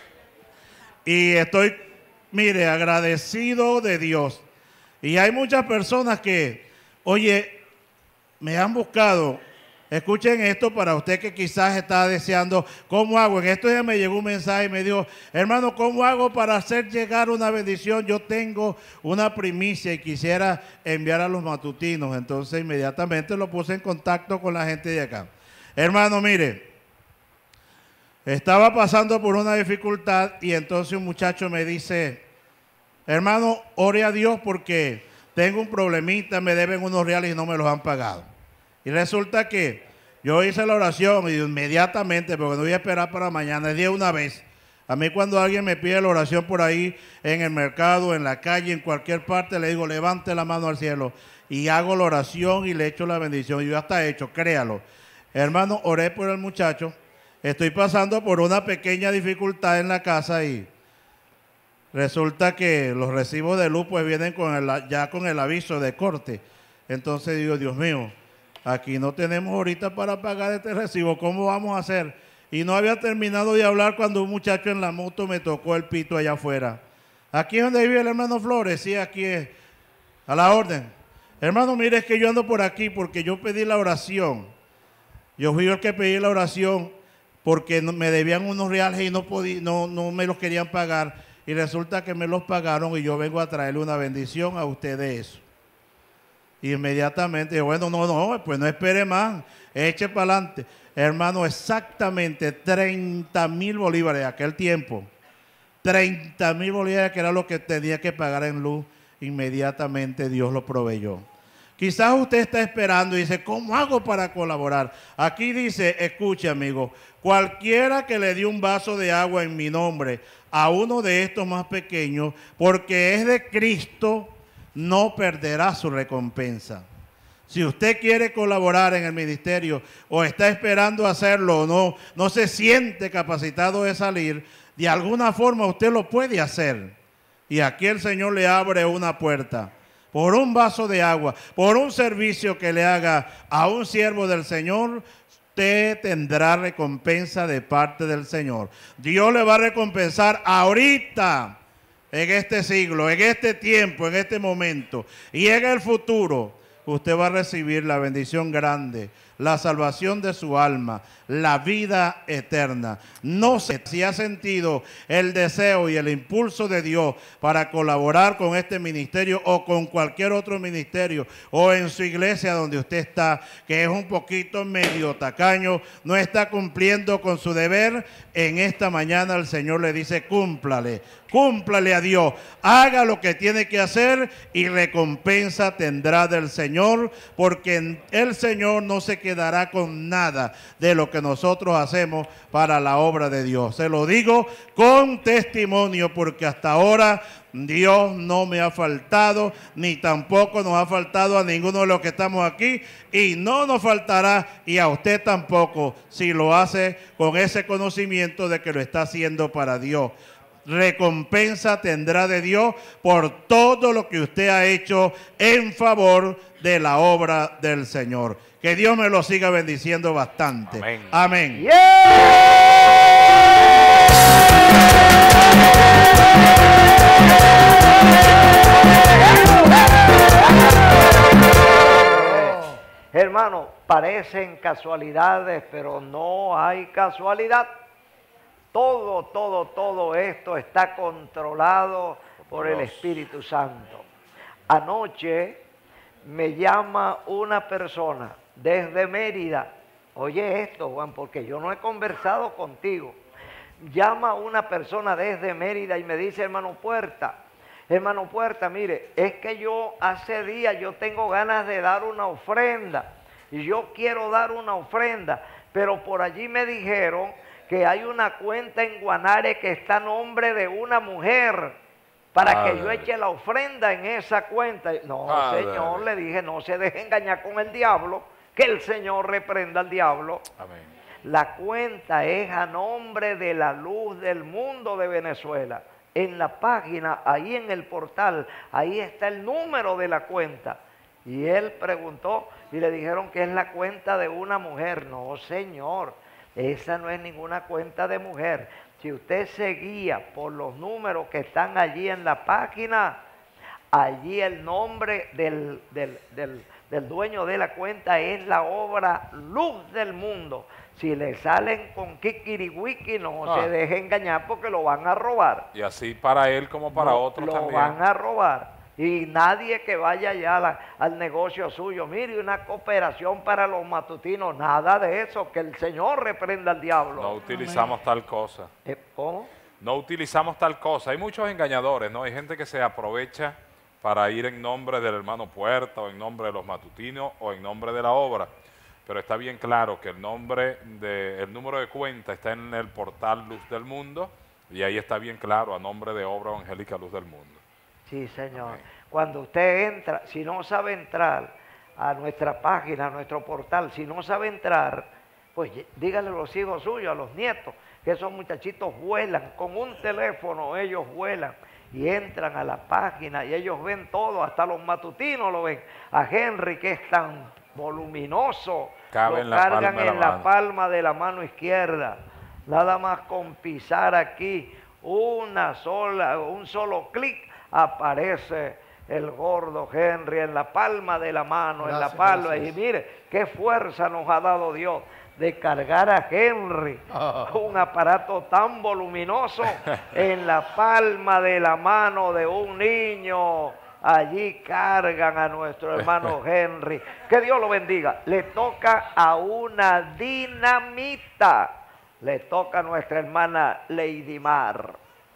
Y estoy, mire, agradecido de Dios. Y hay muchas personas que, oye, me han buscado. Escuchen esto para usted que quizás está deseando, ¿cómo hago? En estos días me llegó un mensaje y me dijo, hermano, ¿cómo hago para hacer llegar una bendición? Yo tengo una primicia y quisiera enviar a los matutinos. Entonces inmediatamente lo puse en contacto con la gente de acá. Hermano, mire, estaba pasando por una dificultad y entonces un muchacho me dice, hermano, ore a Dios porque tengo un problemita, me deben unos reales y no me los han pagado. Y resulta que yo hice la oración y inmediatamente, porque no voy a esperar para mañana, es de una vez. A mí cuando alguien me pide la oración por ahí, en el mercado, en la calle, en cualquier parte, le digo, levante la mano al cielo. Y hago la oración y le echo la bendición. Y yo ya está hecho, créalo. Hermano, oré por el muchacho. Estoy pasando por una pequeña dificultad en la casa y resulta que los recibos de luz pues vienen con el, ya con el aviso de corte. Entonces digo, Dios mío, aquí no tenemos ahorita para pagar este recibo, ¿cómo vamos a hacer? Y no había terminado de hablar cuando un muchacho en la moto me tocó el pito allá afuera. ¿Aquí es donde vive el hermano Flores? Sí, aquí es. A la orden. Hermano, mire, es que yo ando por aquí porque yo pedí la oración. Yo fui el que pedí la oración porque me debían unos reales y no, podía, no, no me los querían pagar. Y resulta que me los pagaron y yo vengo a traerle una bendición a usted de eso. Y inmediatamente, bueno, no, no, pues no espere más, eche para adelante. Hermano, exactamente treinta mil bolívares de aquel tiempo. treinta mil bolívares que era lo que tenía que pagar en luz. Inmediatamente Dios lo proveyó. Quizás usted está esperando y dice, ¿cómo hago para colaborar? Aquí dice, escuche amigo, cualquiera que le dé un vaso de agua en mi nombre a uno de estos más pequeños, porque es de Cristo, no perderá su recompensa. Si usted quiere colaborar en el ministerio o está esperando hacerlo o no, no se siente capacitado de salir, de alguna forma usted lo puede hacer. Y aquí el Señor le abre una puerta. Por un vaso de agua, por un servicio que le haga a un siervo del Señor, usted tendrá recompensa de parte del Señor. Dios le va a recompensar ahorita, en este siglo, en este tiempo, en este momento y en el futuro. Usted va a recibir la bendición grande, la salvación de su alma, la vida eterna. No sé si ha sentido el deseo y el impulso de Dios para colaborar con este ministerio o con cualquier otro ministerio o en su iglesia donde usted está, que es un poquito medio tacaño, no está cumpliendo con su deber. En esta mañana el Señor le dice: cúmplale, cúmplale a Dios, haga lo que tiene que hacer y recompensa tendrá del Señor, porque el Señor no se quedará con nada de lo que nosotros hacemos para la obra de Dios. Se lo digo con testimonio, porque hasta ahora Dios no me ha faltado, ni tampoco nos ha faltado a ninguno de los que estamos aquí, y no nos faltará, y a usted tampoco, si lo hace con ese conocimiento de que lo está haciendo para Dios. Recompensa tendrá de Dios por todo lo que usted ha hecho en favor de la obra del Señor. Que Dios me lo siga bendiciendo bastante. Amén. Amén. Hermano, parecen casualidades, pero no hay casualidad. Todo, todo, todo esto está controlado por el Espíritu Santo. Anoche me llama una persona desde Mérida. Oye esto, Juan, porque yo no he conversado contigo. Llama una persona desde Mérida y me dice: hermano Puerta, hermano Puerta, mire, es que yo hace días yo tengo ganas de dar una ofrenda y yo quiero dar una ofrenda, pero por allí me dijeron que hay una cuenta en Guanare que está a nombre de una mujer para Padre. que yo eche la ofrenda en esa cuenta. No, Padre. Señor, le dije, no se deje engañar con el diablo, que el Señor reprenda al diablo. Amén. La cuenta es a nombre de la Luz del Mundo de Venezuela. En la página, ahí en el portal, ahí está el número de la cuenta. Y él preguntó y le dijeron que es la cuenta de una mujer. No, señor, esa no es ninguna cuenta de mujer. Si usted se guía por los números que están allí en la página, allí el nombre del, del, del, del dueño de la cuenta es la obra Luz del Mundo. Si le salen con kikiriwiki, no ah. se deje engañar, porque lo van a robar. Y así para él como para no, otros lo también. Lo van a robar. Y nadie que vaya ya la, al negocio suyo, mire, una cooperación para los matutinos, nada de eso, que el Señor reprenda al diablo. No utilizamos Amén. tal cosa. ¿Cómo? No utilizamos tal cosa. Hay muchos engañadores, ¿no? Hay gente que se aprovecha para ir en nombre del hermano Puerta, o en nombre de los matutinos, o en nombre de la obra. Pero está bien claro que el nombre de, el número de cuenta está en el portal Luz del Mundo, y ahí está bien claro, a nombre de Obra Evangélica Luz del Mundo. Sí, señor. Amén. Cuando usted entra, si no sabe entrar a nuestra página, a nuestro portal, si no sabe entrar, pues dígale a los hijos suyos, a los nietos, que esos muchachitos vuelan, con un teléfono ellos vuelan y entran a la página y ellos ven todo, hasta los matutinos lo ven. A Henry, que es tan voluminoso, Cabe lo en cargan la en la palma de la mano izquierda. Nada más con pisar aquí una sola, un solo clic, aparece el gordo Henry en la palma de la mano, gracias, en la palma. Gracias. Y mire, qué fuerza nos ha dado Dios de cargar a Henry, oh. un aparato tan voluminoso, en la palma de la mano de un niño. Allí cargan a nuestro hermano Henry. Que Dios lo bendiga. Le toca a una dinamita. Le toca a nuestra hermana Lady Mar.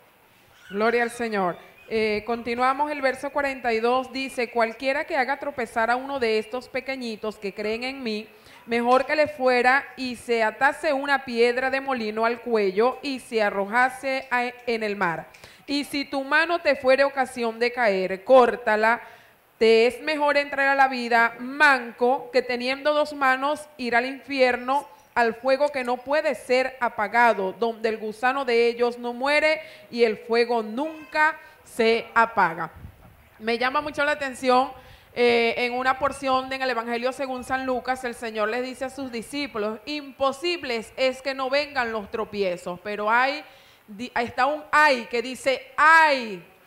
Gloria al Señor. Eh, continuamos, el verso cuarenta y dos dice: cualquiera que haga tropezar a uno de estos pequeñitos que creen en mí, mejor que le fuera y se atase una piedra de molino al cuello y se arrojase a, en el mar. Y si tu mano te fuere ocasión de caer, córtala. Te es mejor entrar a la vida manco que teniendo dos manos ir al infierno, al fuego que no puede ser apagado, donde el gusano de ellos no muere y el fuego nunca se apaga. Me llama mucho la atención, eh, en una porción de, en el Evangelio según San Lucas, el Señor les dice a sus discípulos: imposibles es que no vengan los tropiezos, pero hay, está un ay que dice ay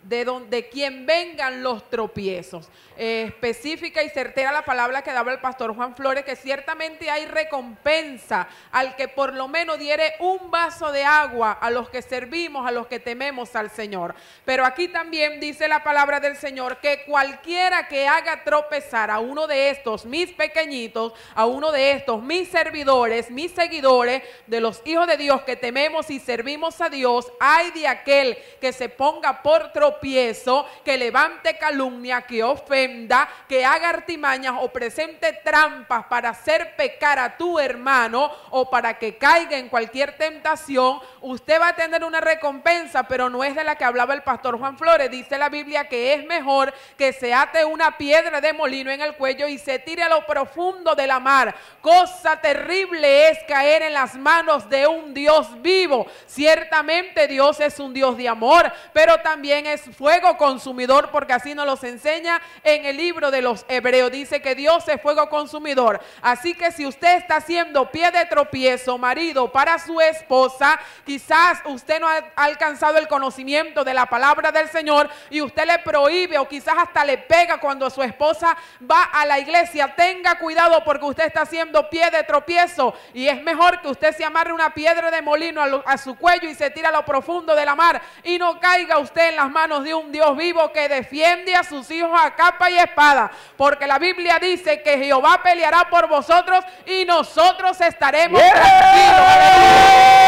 de donde quien vengan los tropiezos. Eh, específica y certera la palabra que daba el pastor Juan Flores, que ciertamente hay recompensa al que por lo menos diere un vaso de agua a los que servimos, a los que tememos al Señor. Pero aquí también dice la palabra del Señor que cualquiera que haga tropezar a uno de estos mis pequeñitos, a uno de estos mis servidores, mis seguidores, de los hijos de Dios que tememos y servimos a Dios, ay de aquel que se ponga por tropiezo, que levante calumnia, que ofenda, que haga artimañas o presente trampas para hacer pecar a tu hermano o para que caiga en cualquier tentación. Usted va a tener una recompensa, pero no es de la que hablaba el pastor Juan Flores. Dice la Biblia que es mejor que se ate una piedra de molino en el cuello y se tire a lo profundo de la mar. Cosa terrible es caer en las manos de un Dios vivo. Ciertamente Dios es un Dios de amor, pero también es fuego consumidor, porque así nos los enseña en el libro de los Hebreos. Dice que Dios es fuego consumidor. Así que si usted está haciendo pie de tropiezo, marido, para su esposa, quizás usted no ha alcanzado el conocimiento de la palabra del Señor y usted le prohíbe o quizás hasta le pega cuando su esposa va a la iglesia. Tenga cuidado, porque usted está haciendo pie de tropiezo y es mejor que usted se amarre una piedra de molino a, lo, a su cuello y se tire a lo profundo de la mar y no caiga usted en las manos de un Dios vivo que defiende a sus hijos a capa y espada, porque la Biblia dice que Jehová peleará por vosotros y nosotros estaremos yeah. tranquilos.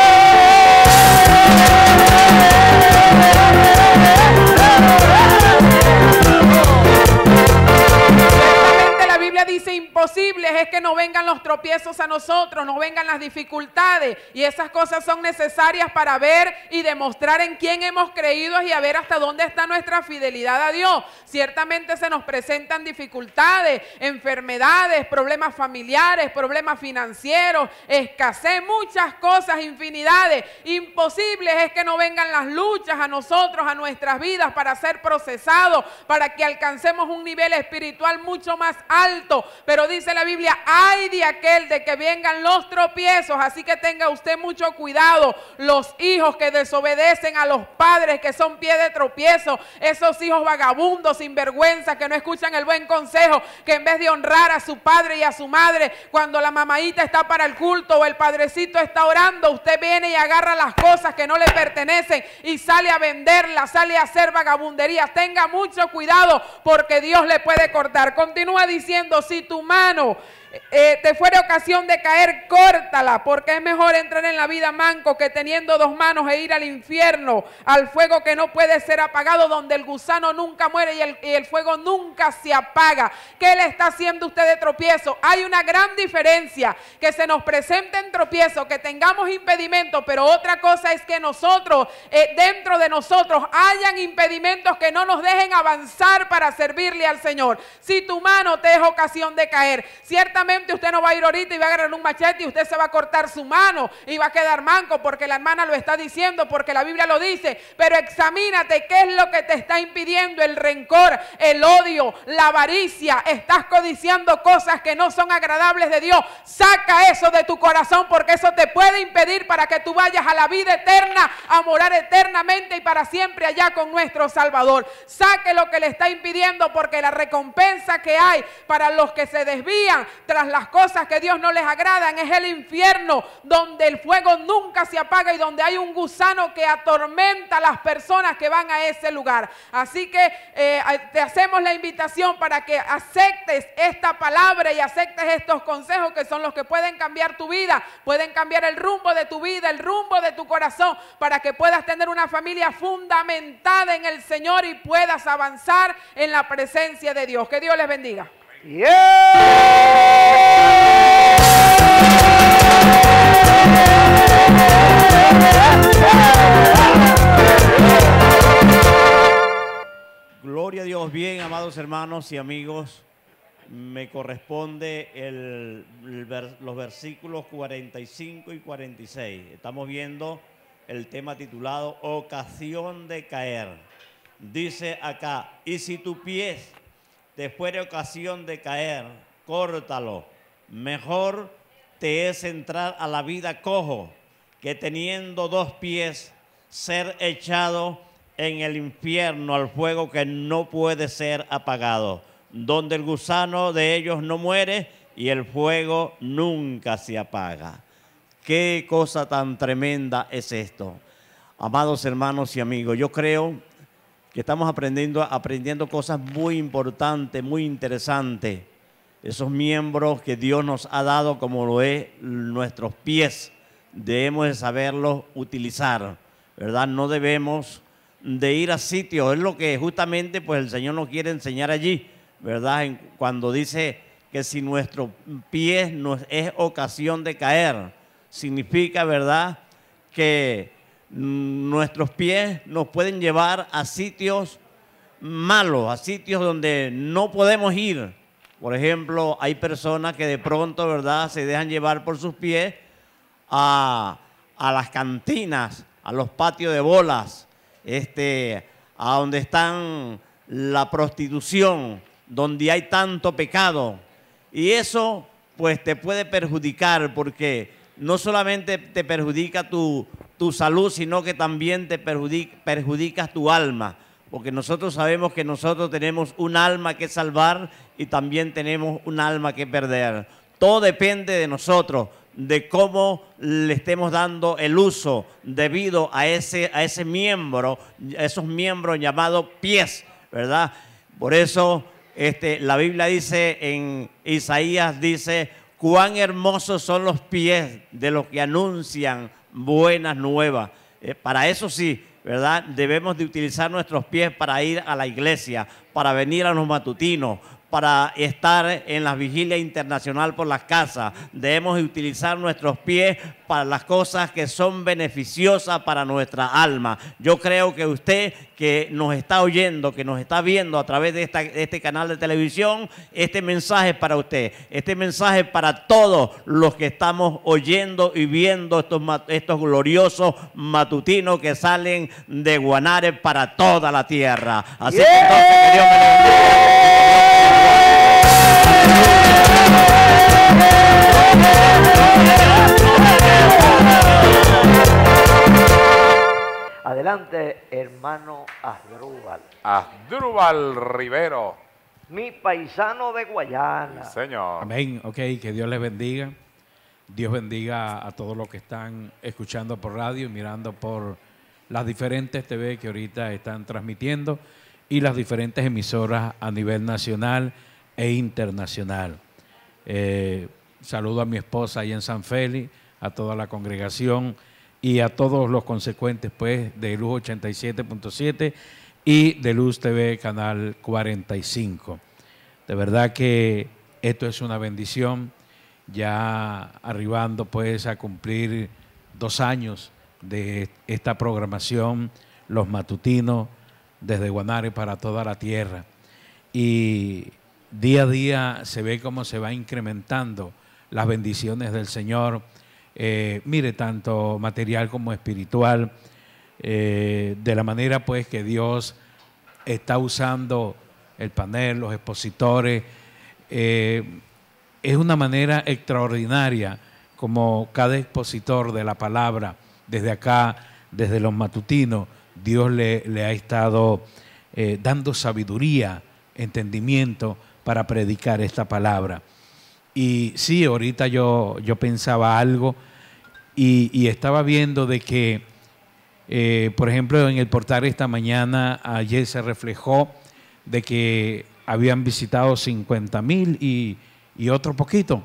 Dice imposible es que no vengan los tropiezos a nosotros, no vengan las dificultades, y esas cosas son necesarias para ver y demostrar en quién hemos creído y a ver hasta dónde está nuestra fidelidad a Dios. Ciertamente se nos presentan dificultades, enfermedades, problemas familiares, problemas financieros, escasez, muchas cosas, infinidades. Imposible es que no vengan las luchas a nosotros, a nuestras vidas, para ser procesados, para que alcancemos un nivel espiritual mucho más alto. Pero dice la Biblia, ay de aquel de que vengan los tropiezos. Así que tenga usted mucho cuidado. Los hijos que desobedecen a los padres, que son pie de tropiezo, esos hijos vagabundos, sinvergüenza, que no escuchan el buen consejo, que en vez de honrar a su padre y a su madre, cuando la mamaita está para el culto o el padrecito está orando, usted viene y agarra las cosas que no le pertenecen y sale a venderlas, sale a hacer vagabunderías. Tenga mucho cuidado, porque Dios le puede cortar. Continúa diciendo, si tu mano eh, te fuera ocasión de caer, córtala, porque es mejor entrar en la vida manco que teniendo dos manos e ir al infierno, al fuego que no puede ser apagado, donde el gusano nunca muere y el, y el fuego nunca se apaga. ¿Qué le está haciendo usted de tropiezo? Hay una gran diferencia, que se nos presenten tropiezos, que tengamos impedimentos, pero otra cosa es que nosotros, eh, dentro de nosotros, hayan impedimentos que no nos dejen avanzar para servirle al Señor. Si tu mano te es ocasión de caer, ciertamente usted no va a ir ahorita y va a agarrar un machete y usted se va a cortar su mano y va a quedar manco, porque la hermana lo está diciendo, porque la Biblia lo dice. Pero examínate qué es lo que te está impidiendo: el rencor, el odio, la avaricia. Estás codiciando cosas que no son agradables de Dios. Saca eso de tu corazón, porque eso te puede impedir para que tú vayas a la vida eterna, a morar eternamente y para siempre allá con nuestro Salvador. Saque lo que le está impidiendo, porque la recompensa que hay para los que se desvían tras las cosas que Dios no les agradan es el infierno, donde el fuego nunca se apaga y donde hay un gusano que atormenta a las personas que van a ese lugar. Así que eh, te hacemos la invitación para que aceptes esta palabra y aceptes estos consejos, que son los que pueden cambiar tu vida, pueden cambiar el rumbo de tu vida, el rumbo de tu corazón, para que puedas tener una familia fundamentada en el Señor y puedas avanzar en la presencia de Dios. Que Dios les bendiga. Yeah. Gloria a Dios. Bien, amados hermanos y amigos, me corresponde el, el ver, los versículos cuarenta y cinco y cuarenta y seis. Estamos viendo el tema titulado Ocasión de caer. Dice acá, y si tu pie te fuere ocasión de caer, córtalo. Mejor te es entrar a la vida cojo, que teniendo dos pies ser echado en el infierno al fuego que no puede ser apagado, donde el gusano de ellos no muere y el fuego nunca se apaga. Qué cosa tan tremenda es esto. Amados hermanos y amigos, yo creo que estamos aprendiendo, aprendiendo cosas muy importantes, muy interesantes. Esos miembros que Dios nos ha dado, como lo es nuestros pies, debemos de saberlos utilizar, ¿verdad? No debemos de ir a sitios, es lo que justamente pues el Señor nos quiere enseñar allí, ¿verdad? En, cuando dice que si nuestro pie nos es ocasión de caer, significa, ¿verdad?, que nuestros pies nos pueden llevar a sitios malos, a sitios donde no podemos ir. Por ejemplo, hay personas que de pronto, ¿verdad?, se dejan llevar por sus pies a, a las cantinas, a los patios de bolas, este, a donde están la prostitución, donde hay tanto pecado. Y eso, pues, te puede perjudicar, porque no solamente te perjudica tu, tu salud, sino que también te perjudica, perjudicas tu alma. Porque nosotros sabemos que nosotros tenemos un alma que salvar y también tenemos un alma que perder. Todo depende de nosotros, de cómo le estemos dando el uso debido a ese, a ese miembro, a esos miembros llamados pies, ¿verdad? Por eso este, la Biblia dice en Isaías, dice, cuán hermosos son los pies de los que anuncian buenas nuevas. Eh, para eso sí, ¿verdad? Debemos de utilizar nuestros pies para ir a la iglesia, para venir a los matutinos, para estar en la vigilia internacional por las casas. Debemos de utilizar nuestros pies para las cosas que son beneficiosas para nuestra alma. Yo creo que usted que nos está oyendo, que nos está viendo a través de, esta, de este canal de televisión, este mensaje es para usted. Este mensaje es para todos los que estamos oyendo y viendo estos, estos gloriosos matutinos que salen de Guanare para toda la tierra. Así yeah. que entonces que Dios me bendiga. Adelante, hermano Asdrúbal. Asdrúbal Rivero. Mi paisano de Guayana. Sí, señor. Amén. Ok, que Dios les bendiga. Dios bendiga a todos los que están escuchando por radio y mirando por las diferentes T V que ahorita están transmitiendo y las diferentes emisoras a nivel nacional e internacional. Eh, saludo a mi esposa ahí en San Félix, a toda la congregación y a todos los consecuentes pues de Luz ochenta y siete punto siete y de Luz T V Canal cuarenta y cinco. De verdad que esto es una bendición, ya arribando pues a cumplir dos años de esta programación, los matutinos desde Guanare para toda la tierra. Y día a día se ve cómo se va incrementando las bendiciones del Señor, eh, mire, tanto material como espiritual, eh, de la manera pues que Dios está usando el panel, los expositores. Eh, es una manera extraordinaria como cada expositor de la palabra, desde acá, desde los matutinos, Dios le, le ha estado eh, dando sabiduría, entendimiento para predicar esta palabra. Y sí, ahorita yo, yo pensaba algo y, y estaba viendo de que, eh, por ejemplo, en el portal esta mañana, ayer se reflejó de que habían visitado cincuenta mil y, y otro poquito.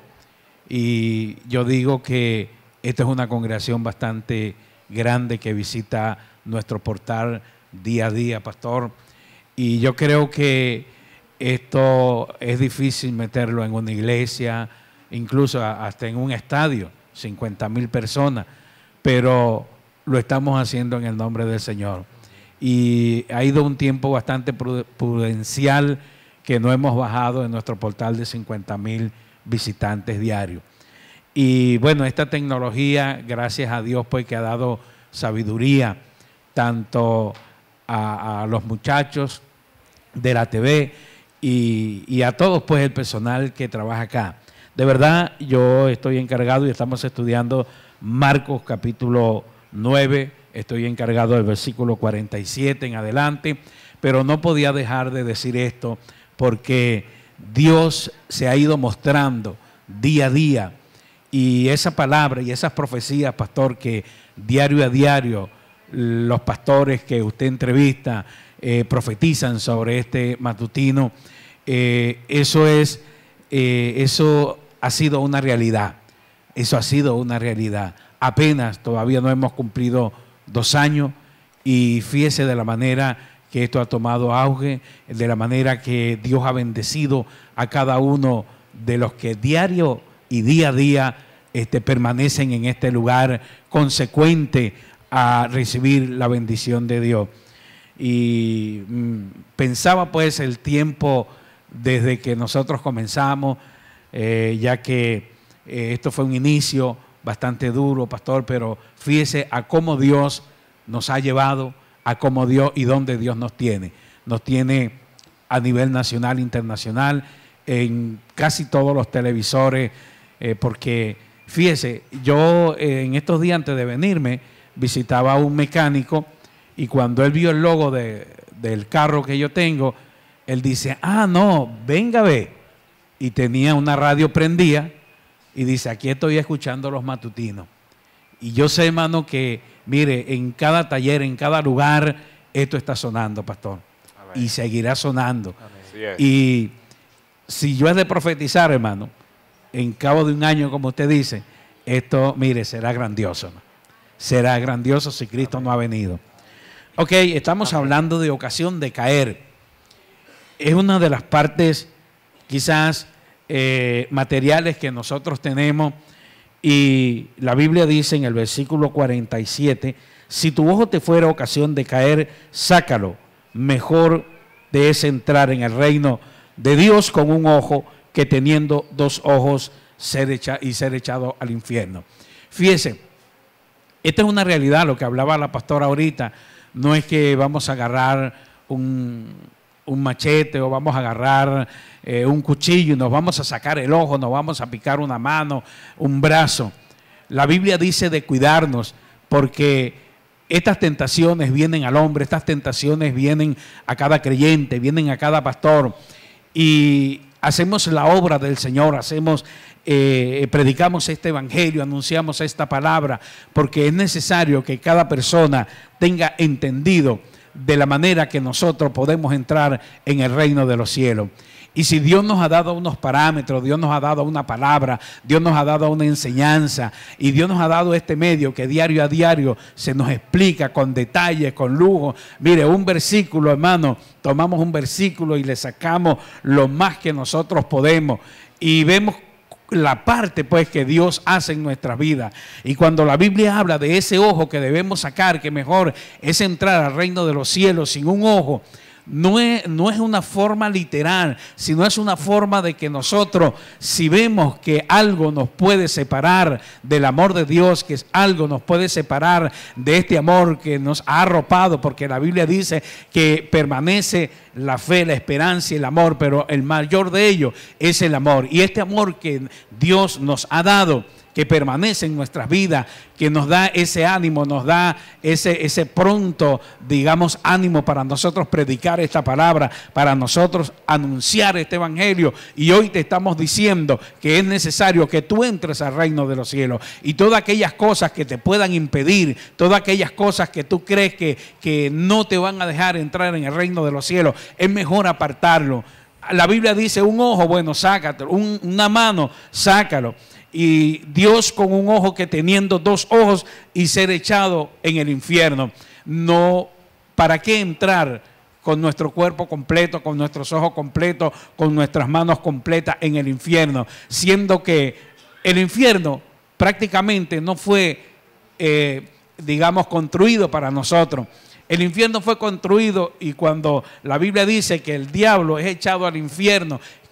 Y yo digo que esta es una congregación bastante grande que visita nuestro portal día a día, pastor. Y yo creo que esto es difícil meterlo en una iglesia, incluso hasta en un estadio, cincuenta mil personas, pero lo estamos haciendo en el nombre del Señor. Y ha ido un tiempo bastante prudencial que no hemos bajado en nuestro portal de cincuenta mil visitantes diarios. Y bueno, esta tecnología, gracias a Dios, pues que ha dado sabiduría tanto a, a los muchachos de la T V y, y a todos pues el personal que trabaja acá. De verdad, yo estoy encargado y estamos estudiando Marcos capítulo nueve, estoy encargado del versículo cuarenta y siete en adelante, pero no podía dejar de decir esto porque Dios se ha ido mostrando día a día, y esa palabra y esas profecías, pastor, que diario a diario los pastores que usted entrevista eh, profetizan sobre este matutino, eh, eso es, eh, eso ha sido una realidad, eso ha sido una realidad. Apenas todavía no hemos cumplido dos años y fíjese de la manera que esto ha tomado auge, de la manera que Dios ha bendecido a cada uno de los que diario y día a día este, permanecen en este lugar consecuente a recibir la bendición de Dios. Y mmm, pensaba pues el tiempo desde que nosotros comenzamos, eh, ya que eh, esto fue un inicio bastante duro, pastor, pero fíjese a cómo Dios nos ha llevado, a cómo Dios y dónde Dios nos tiene. Nos tiene a nivel nacional, internacional, en casi todos los televisores, eh, porque fíjese, yo eh, en estos días antes de venirme visitaba a un mecánico y cuando él vio el logo de, del carro que yo tengo, él dice, ah, no, venga, ve. Y tenía una radio prendida y dice, aquí estoy escuchando los matutinos. Y yo sé, hermano, que, mire, en cada taller, en cada lugar, esto está sonando, pastor. Amén. Y seguirá sonando. Amén. Y si yo he de profetizar, hermano, en cabo de un año, como usted dice, esto, mire, será grandioso, ¿no? Será grandioso si Cristo Amén. No ha venido. Ok, estamos Amén. Hablando de ocasión de caer. Es una de las partes, quizás, eh, materiales que nosotros tenemos. Y la Biblia dice en el versículo cuarenta y siete, si tu ojo te fuera ocasión de caer, sácalo. Mejor te es entrar en el reino de Dios con un ojo que teniendo dos ojos ser echa, y ser echado al infierno. Fíjese, esta es una realidad, lo que hablaba la pastora ahorita. No es que vamos a agarrar un, un machete o vamos a agarrar eh, un cuchillo y nos vamos a sacar el ojo, nos vamos a picar una mano, un brazo. La Biblia dice de cuidarnos porque estas tentaciones vienen al hombre, estas tentaciones vienen a cada creyente, vienen a cada pastor y hacemos la obra del Señor, hacemos, eh, predicamos este evangelio, anunciamos esta palabra, porque es necesario que cada persona tenga entendido de la manera que nosotros podemos entrar en el reino de los cielos. Y si Dios nos ha dado unos parámetros, Dios nos ha dado una palabra, Dios nos ha dado una enseñanza y Dios nos ha dado este medio que diario a diario se nos explica con detalles, con lujo. Mire, un versículo, hermano, tomamos un versículo y le sacamos lo más que nosotros podemos y vemos la parte pues que Dios hace en nuestras vidas. Y cuando la Biblia habla de ese ojo que debemos sacar, que mejor es entrar al reino de los cielos sin un ojo, No es, no es una forma literal, sino es una forma de que nosotros, si vemos que algo nos puede separar del amor de Dios, que es algo nos puede separar de este amor que nos ha arropado, porque la Biblia dice que permanece la fe, la esperanza y el amor, pero el mayor de ellos es el amor. Y este amor que Dios nos ha dado, que permanece en nuestras vidas, que nos da ese ánimo, nos da ese, ese pronto, digamos, ánimo para nosotros predicar esta palabra, para nosotros anunciar este evangelio. Y hoy te estamos diciendo que es necesario que tú entres al reino de los cielos. Y todas aquellas cosas que te puedan impedir, todas aquellas cosas que tú crees que, que no te van a dejar entrar en el reino de los cielos, es mejor apartarlo. La Biblia dice un ojo, bueno, sácatelo, un, una mano, sácalo. Y Dios con un ojo que teniendo dos ojos y ser echado en el infierno. No, ¿para qué entrar con nuestro cuerpo completo, con nuestros ojos completos, con nuestras manos completas en el infierno? Siendo que el infierno prácticamente no fue, eh, digamos, construido para nosotros. El infierno fue construido y cuando la Biblia dice que el diablo es echado al infierno,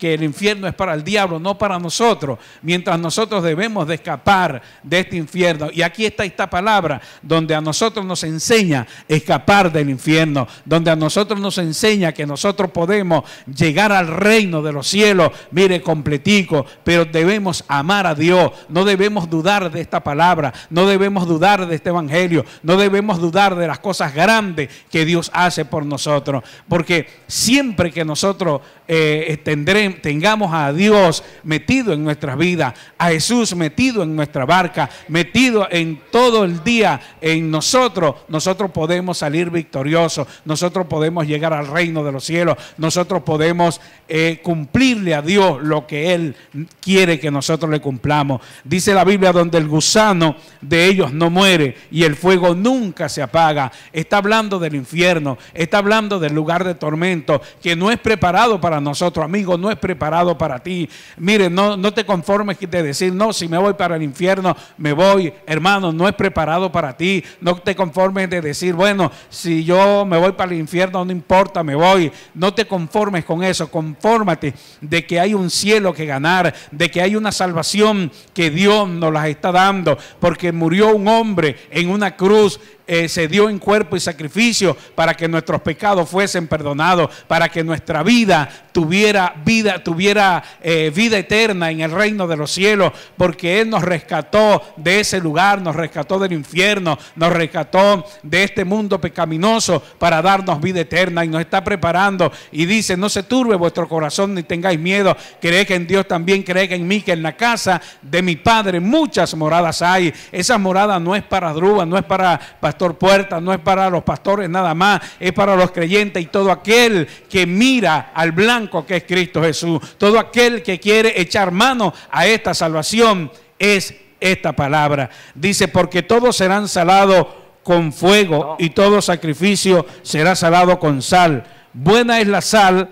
que el infierno es para el diablo, no para nosotros, mientras nosotros debemos de escapar de este infierno. Y aquí está esta palabra, donde a nosotros nos enseña a escapar del infierno, donde a nosotros nos enseña que nosotros podemos llegar al reino de los cielos, mire, completico, pero debemos amar a Dios, no debemos dudar de esta palabra, no debemos dudar de este evangelio, no debemos dudar de las cosas grandes que Dios hace por nosotros, porque siempre que nosotros eh, tendremos, tengamos a Dios metido en nuestras vidas, a Jesús metido en nuestra barca, metido en todo el día en nosotros, nosotros podemos salir victoriosos, nosotros podemos llegar al reino de los cielos, nosotros podemos eh, cumplirle a Dios lo que Él quiere que nosotros le cumplamos. Dice la Biblia, donde el gusano de ellos no muere y el fuego nunca se apaga. Está hablando del infierno, está hablando del lugar de tormento que no es preparado para nosotros, amigos, no es preparado para ti. Mire, no, no te conformes de decir, no, si me voy para el infierno, me voy. Hermano, no es preparado para ti. No te conformes de decir, bueno, si yo me voy para el infierno, no importa, me voy. No te conformes con eso, confórmate de que hay un cielo que ganar, de que hay una salvación que Dios nos la está dando, porque murió un hombre en una cruz. Eh, se dio en cuerpo y sacrificio para que nuestros pecados fuesen perdonados, para que nuestra vida tuviera vida, tuviera eh, vida eterna en el reino de los cielos, porque Él nos rescató de ese lugar, nos rescató del infierno, nos rescató de este mundo pecaminoso para darnos vida eterna y nos está preparando y dice, no se turbe vuestro corazón ni tengáis miedo, creed en Dios también, creed en mí, que en la casa de mi Padre muchas moradas hay. Esa morada no es para Drúbal, no es para Pastor Puerta, no es para los pastores nada más, es para los creyentes y todo aquel que mira al blanco que es Cristo Jesús, todo aquel que quiere echar mano a esta salvación, es esta palabra. Dice, porque todos serán salados con fuego y todo sacrificio será salado con sal. Buena es la sal,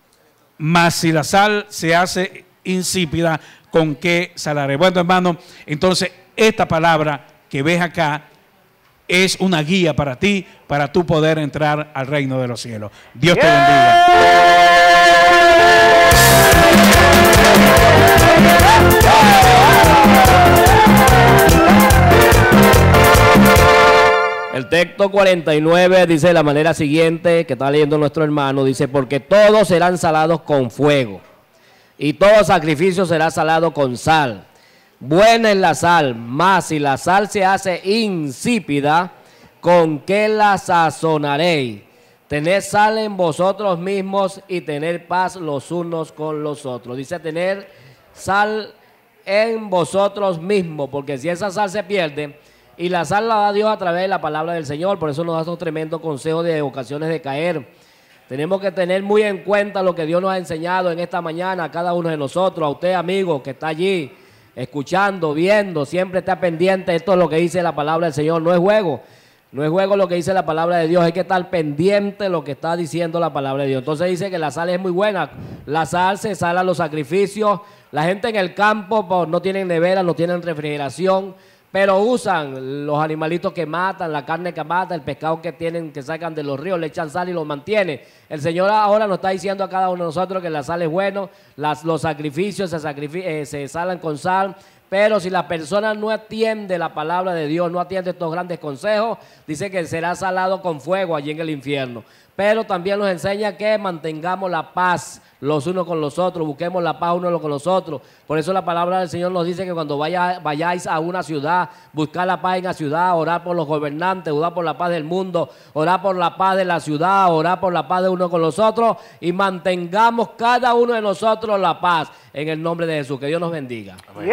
mas si la sal se hace insípida, ¿con qué salaré? Bueno, hermano, entonces esta palabra que ves acá es una guía para ti, para tú poder entrar al reino de los cielos. Dios te bendiga. El texto cuarenta y nueve dice de la manera siguiente, que está leyendo nuestro hermano, dice, porque todos serán salados con fuego, y todo sacrificio será salado con sal. Buena es la sal, mas si la sal se hace insípida, ¿con qué la sazonaréis? Tened sal en vosotros mismos y tener paz los unos con los otros. Dice tener sal en vosotros mismos, porque si esa sal se pierde, y la sal la da Dios a través de la palabra del Señor, por eso nos da estos tremendos consejos de ocasiones de caer. Tenemos que tener muy en cuenta lo que Dios nos ha enseñado en esta mañana a cada uno de nosotros, a usted amigo que está allí, escuchando, viendo, siempre está pendiente. Esto es lo que dice la palabra del Señor, no es juego, no es juego lo que dice la palabra de Dios, hay que estar pendiente de lo que está diciendo la palabra de Dios. Entonces dice que la sal es muy buena, la sal se sala los sacrificios, la gente en el campo pues, no tienen nevera, no tienen refrigeración, pero usan los animalitos que matan, la carne que mata, el pescado que tienen, que sacan de los ríos, le echan sal y los mantiene. El Señor ahora nos está diciendo a cada uno de nosotros que la sal es bueno, las, los sacrificios se, sacrific eh, se salan con sal, pero si la persona no atiende la palabra de Dios, no atiende estos grandes consejos, dice que será salado con fuego allí en el infierno. Pero también nos enseña que mantengamos la paz los unos con los otros, busquemos la paz unos con los otros. Por eso la palabra del Señor nos dice que cuando vaya, vayáis a una ciudad, buscar la paz en la ciudad, orar por los gobernantes, orar por la paz del mundo, orar por la paz de la ciudad, orar por la paz de uno con los otros y mantengamos cada uno de nosotros la paz en el nombre de Jesús. Que Dios nos bendiga. Amén.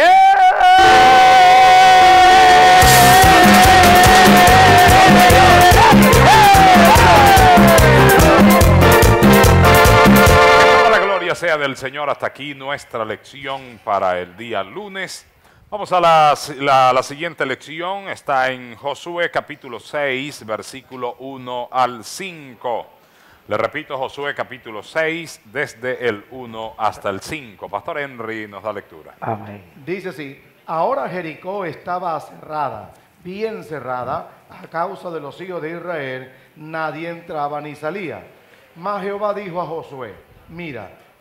La gloria sea del Señor. Hasta aquí nuestra lección para el día lunes. Vamos a la, la, la siguiente lección. Está en Josué capítulo seis, versículo uno al cinco. Le repito, Josué capítulo seis, desde el uno hasta el cinco. Pastor Henry nos da lectura. Amén. Dice así: ahora Jericó estaba cerrada, bien cerrada, a causa de los hijos de Israel, nadie entraba ni salía. Mas Jehová dijo a Josué: mira,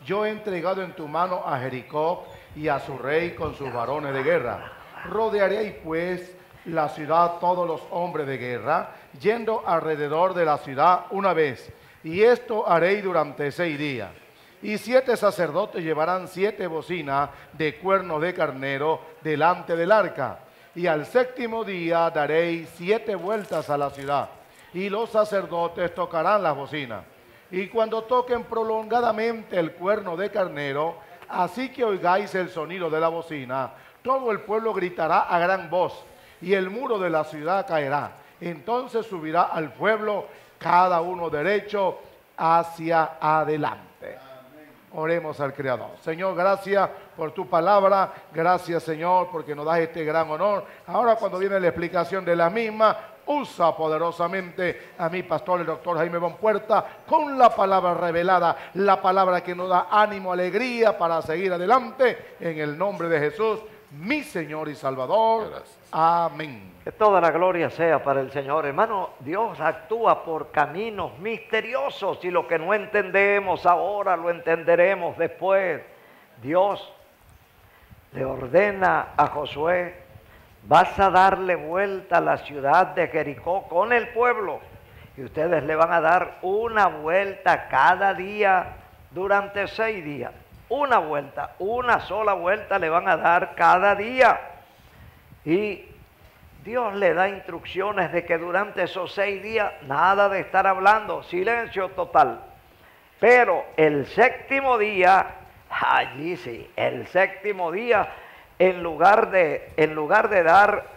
yo he entregado en tu mano a Jericó y a su rey con sus varones de guerra. Rodearéis pues la ciudad todos los hombres de guerra, yendo alrededor de la ciudad una vez, y esto haréis durante seis días. Y siete sacerdotes llevarán siete bocinas de cuernos de carnero delante del arca. Y al séptimo día daréis siete vueltas a la ciudad, y los sacerdotes tocarán las bocinas. Y cuando toquen prolongadamente el cuerno de carnero, así que oigáis el sonido de la bocina, todo el pueblo gritará a gran voz, y el muro de la ciudad caerá. Entonces subirá al pueblo cada uno derecho hacia adelante. Oremos al Creador. Señor, gracias por tu palabra. Gracias, Señor, porque nos das este gran honor. Ahora, cuando viene la explicación de la misma, usa poderosamente a mi pastor, el doctor Jaime Bonpuerta, con la palabra revelada, la palabra que nos da ánimo, alegría para seguir adelante. En el nombre de Jesús, mi Señor y Salvador. Gracias. Amén. Que toda la gloria sea para el Señor. Hermano, Dios actúa por caminos misteriosos y lo que no entendemos ahora lo entenderemos después. Dios le ordena a Josué: vas a darle vuelta a la ciudad de Jericó con el pueblo y ustedes le van a dar una vuelta cada día durante seis días. Una vuelta, una sola vuelta le van a dar cada día. Y Dios le da instrucciones de que durante esos seis días nada de estar hablando, silencio total. Pero el séptimo día, allí sí, el séptimo día, en lugar de, en lugar de dar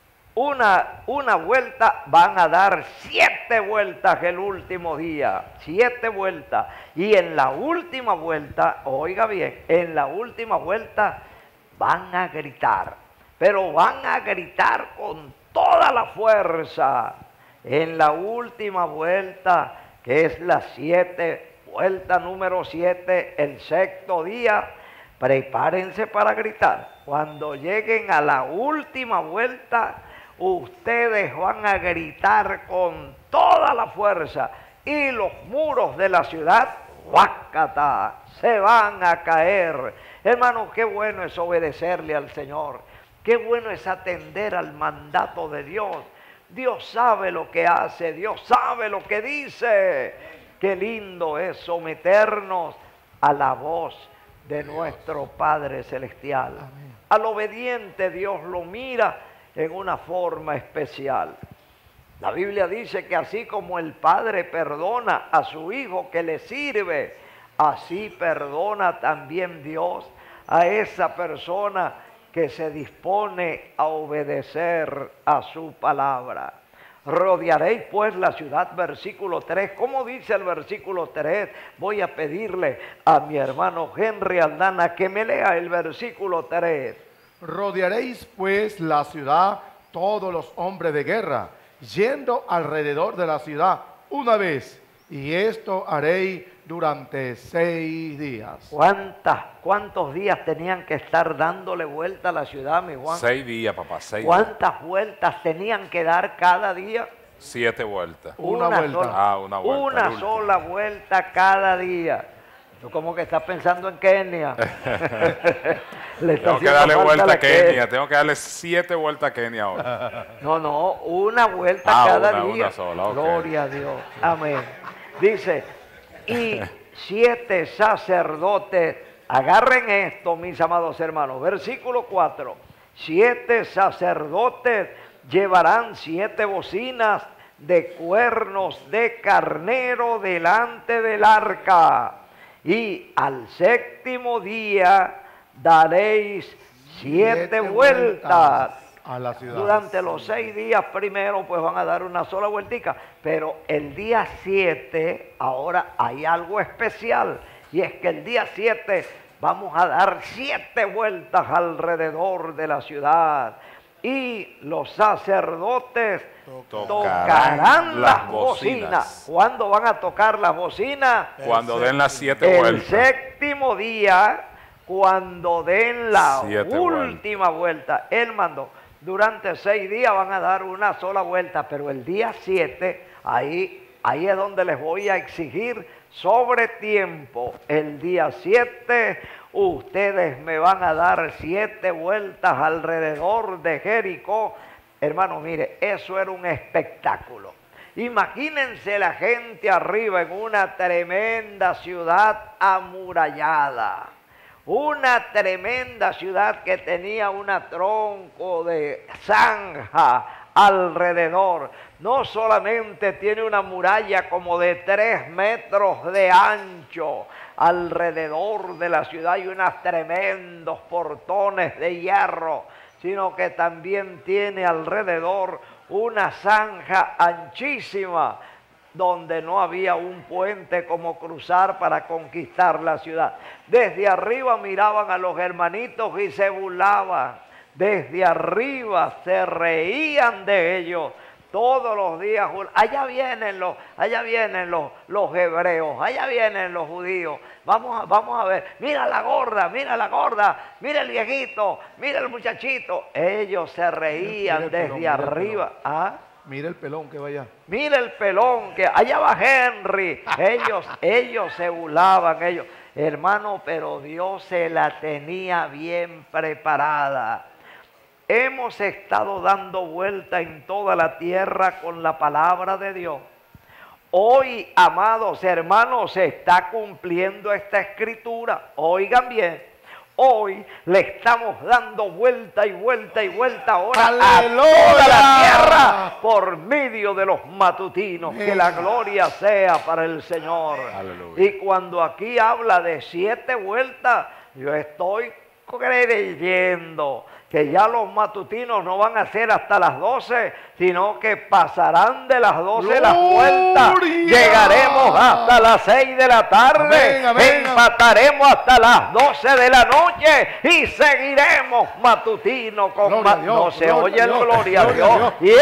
una, una vuelta, van a dar siete vueltas el último día, siete vueltas. Y en la última vuelta, oiga bien, en la última vuelta van a gritar. Pero van a gritar con toda la fuerza. En la última vuelta, que es la siete, vuelta número siete, el sexto día, prepárense para gritar. Cuando lleguen a la última vuelta, ustedes van a gritar con toda la fuerza y los muros de la ciudad, ¡guácata!, se van a caer. Hermanos, qué bueno es obedecerle al Señor. Qué bueno es atender al mandato de Dios. Dios sabe lo que hace, Dios sabe lo que dice. Qué lindo es someternos a la voz de nuestro Padre Celestial. Amén. Al obediente Dios lo mira en una forma especial. La Biblia dice que así como el Padre perdona a su Hijo que le sirve, así perdona también Dios a esa persona que se dispone a obedecer a su palabra. Rodearéis pues la ciudad, versículo tres. ¿Cómo dice el versículo tres? Voy a pedirle a mi hermano Henry Aldana que me lea el versículo tres. Rodearéis pues la ciudad todos los hombres de guerra, yendo alrededor de la ciudad una vez, y esto haréis durante seis días. ¿Cuántas, ¿Cuántos días tenían que estar dándole vuelta a la ciudad, mi Juan? Seis días, papá, seis ¿Cuántas días. vueltas tenían que dar cada día? Siete vueltas. Una, una vuelta. Sola, ah, una vuelta. Una sola vuelta cada día. ¿Tú como que estás pensando en Kenia? Le está tengo que haciendo darle falta vuelta la a Kenia, tengo que darle siete vueltas a Kenia ahora. No, no, una vuelta Ah, cada una, día. una sola, ok. Gloria a Dios. Amén. Dice, y siete sacerdotes, agarren esto, mis amados hermanos, versículo cuatro, siete sacerdotes llevarán siete bocinas de cuernos de carnero delante del arca, y al séptimo día daréis siete, siete vueltas a la ciudad. Durante los seis días primero pues van a dar una sola vueltica, pero el día siete ahora hay algo especial, y es que el día siete vamos a dar siete vueltas alrededor de la ciudad, y los sacerdotes tocarán, tocarán las bocinas. bocinas. ¿Cuándo van a tocar las bocinas? Cuando den las siete vueltas. El séptimo día, cuando den la siete última vuelta. Él mandó. Durante seis días van a dar una sola vuelta, pero el día siete, ahí, ahí es donde les voy a exigir sobre tiempo, el día siete, ustedes me van a dar siete vueltas alrededor de Jericó. Hermano, mire, eso era un espectáculo. Imagínense la gente arriba en una tremenda ciudad amurallada. Una tremenda ciudad que tenía un tronco de zanja alrededor. No solamente tiene una muralla como de tres metros de ancho alrededor de la ciudad y unos tremendos portones de hierro, sino que también tiene alrededor una zanja anchísima donde no había un puente como cruzar para conquistar la ciudad. Desde arriba miraban a los hermanitos y se burlaban. Desde arriba se reían de ellos. Todos los días, allá vienen los, allá vienen los, los hebreos, allá vienen los judíos. Vamos a, vamos a ver, mira la gorda, mira la gorda, mira el viejito, mira el muchachito. Ellos se reían mira, mira desde pelón, arriba. ¿Ah? Mira el pelón que va allá. Mira el pelón que allá va Henry. Ellos, ellos se burlaban, ellos. Hermano, pero Dios se la tenía bien preparada. Hemos estado dando vuelta en toda la tierra con la palabra de Dios. Hoy, amados hermanos, se está cumpliendo esta escritura. Oigan bien, hoy le estamos dando vuelta y vuelta y vuelta ahora ¡Aleluya! a toda la tierra por medio de los matutinos. Que la gloria sea para el Señor. Aleluya. Y cuando aquí habla de siete vueltas, yo estoy creyendo que ya los matutinos no van a ser hasta las doce, sino que pasarán de las doce las vueltas. Llegaremos hasta las seis de la tarde, Amén, amén. empataremos hasta las doce de la noche y seguiremos matutino con Gloria ma- a Dios, no se gloria oye a el Dios, gloria a gloria a Dios. Dios.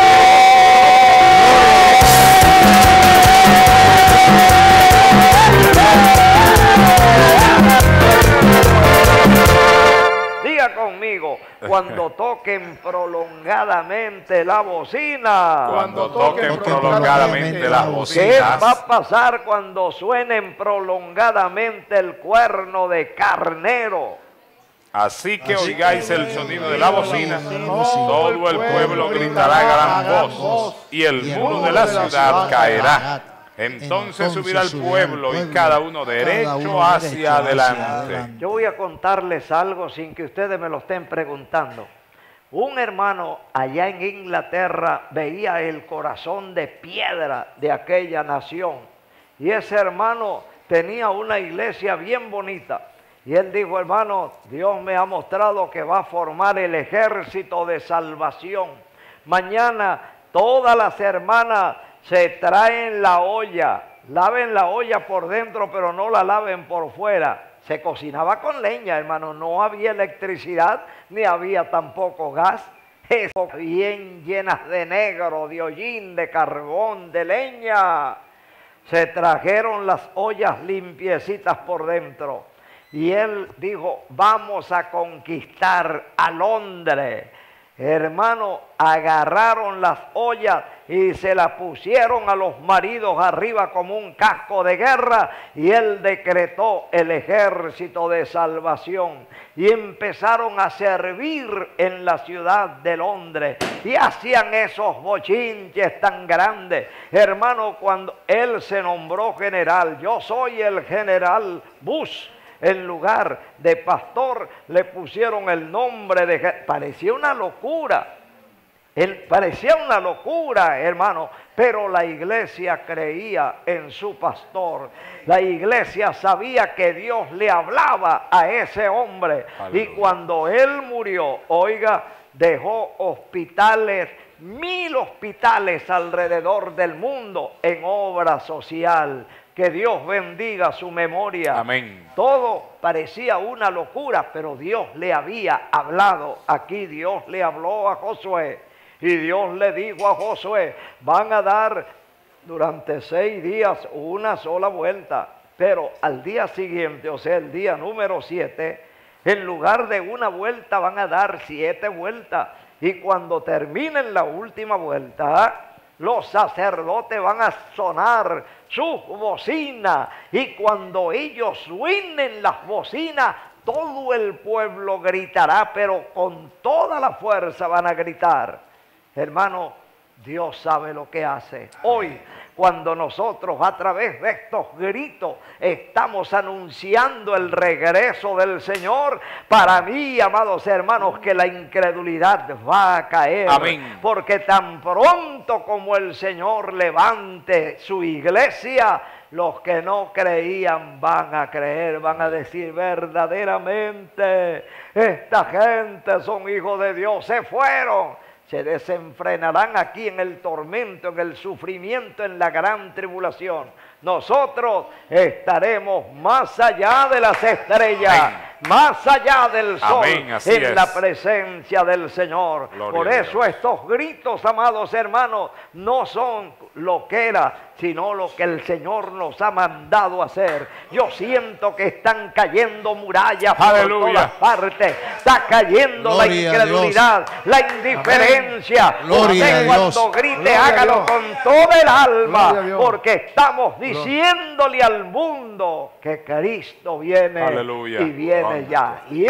Diga conmigo, cuando toquen prolongadamente la bocina. Cuando toquen prolongadamente las ¿Qué bocinas, va a pasar cuando suenen prolongadamente el cuerno de carnero? así que oigáis el sonido de la bocina, todo el pueblo gritará a gran voz, y el muro de la ciudad caerá. Entonces subirá el pueblo y cada uno derecho hacia adelante. Yo voy a contarles algo sin que ustedes me lo estén preguntando. Un hermano allá en Inglaterra veía el corazón de piedra de aquella nación. Y ese hermano tenía una iglesia bien bonita. Y él dijo, hermano, Dios me ha mostrado que va a formar el ejército de salvación. Mañana todas las hermanas se traen la olla, laven la olla por dentro, pero no la laven por fuera. Se cocinaba con leña, hermano, no había electricidad, ni había tampoco gas. Eso bien llenas de negro, de hollín, de carbón, de leña. Se trajeron las ollas limpiecitas por dentro. Y él dijo, vamos a conquistar a Londres. Hermano, agarraron las ollas y se las pusieron a los maridos arriba como un casco de guerra, y él decretó el ejército de salvación y empezaron a servir en la ciudad de Londres y hacían esos bochinches tan grandes. Hermano, cuando él se nombró general, yo soy el general Bush. En lugar de pastor le pusieron el nombre de... Parecía una locura. Él, parecía una locura, hermano, pero la iglesia creía en su pastor. La iglesia sabía que Dios le hablaba a ese hombre. Aleluya. Y cuando él murió, oiga, dejó hospitales, mil hospitales alrededor del mundo en obra social. Que Dios bendiga su memoria. Amén. Todo parecía una locura, pero Dios le había hablado. Aquí Dios le habló a Josué. Y Dios le dijo a Josué, van a dar durante seis días una sola vuelta. Pero al día siguiente, o sea, el día número siete, en lugar de una vuelta van a dar siete vueltas. Y cuando terminen la última vuelta, los sacerdotes van a sonar sus bocinas, y cuando ellos suenen las bocinas, todo el pueblo gritará, pero con toda la fuerza van a gritar. Hermano, Dios sabe lo que hace. Hoy, cuando nosotros a través de estos gritos estamos anunciando el regreso del Señor, para mí, amados hermanos, que la incredulidad va a caer. Amén. Porque tan pronto como el Señor levante su iglesia, los que no creían van a creer, van a decir verdaderamente, esta gente son hijos de Dios, se fueron. Se desenfrenarán aquí en el tormento, en el sufrimiento, en la gran tribulación. Nosotros estaremos más allá de las estrellas, amén, más allá del sol, amén, así en es. la presencia del Señor. Gloria Por a eso Dios. estos gritos, amados hermanos, no son lo que era, sino lo que el Señor nos ha mandado hacer. Yo siento que están cayendo murallas por Aleluya. todas partes. Está cayendo Gloria la a incredulidad, la indiferencia. Gloria Usted a cuando Dios. grite, Gloria a hágalo Dios. con todo el Gloria a alma, Dios. porque estamos diciéndole al mundo que Cristo viene. Aleluya. Y viene Gloria. ya. ¡Yeah!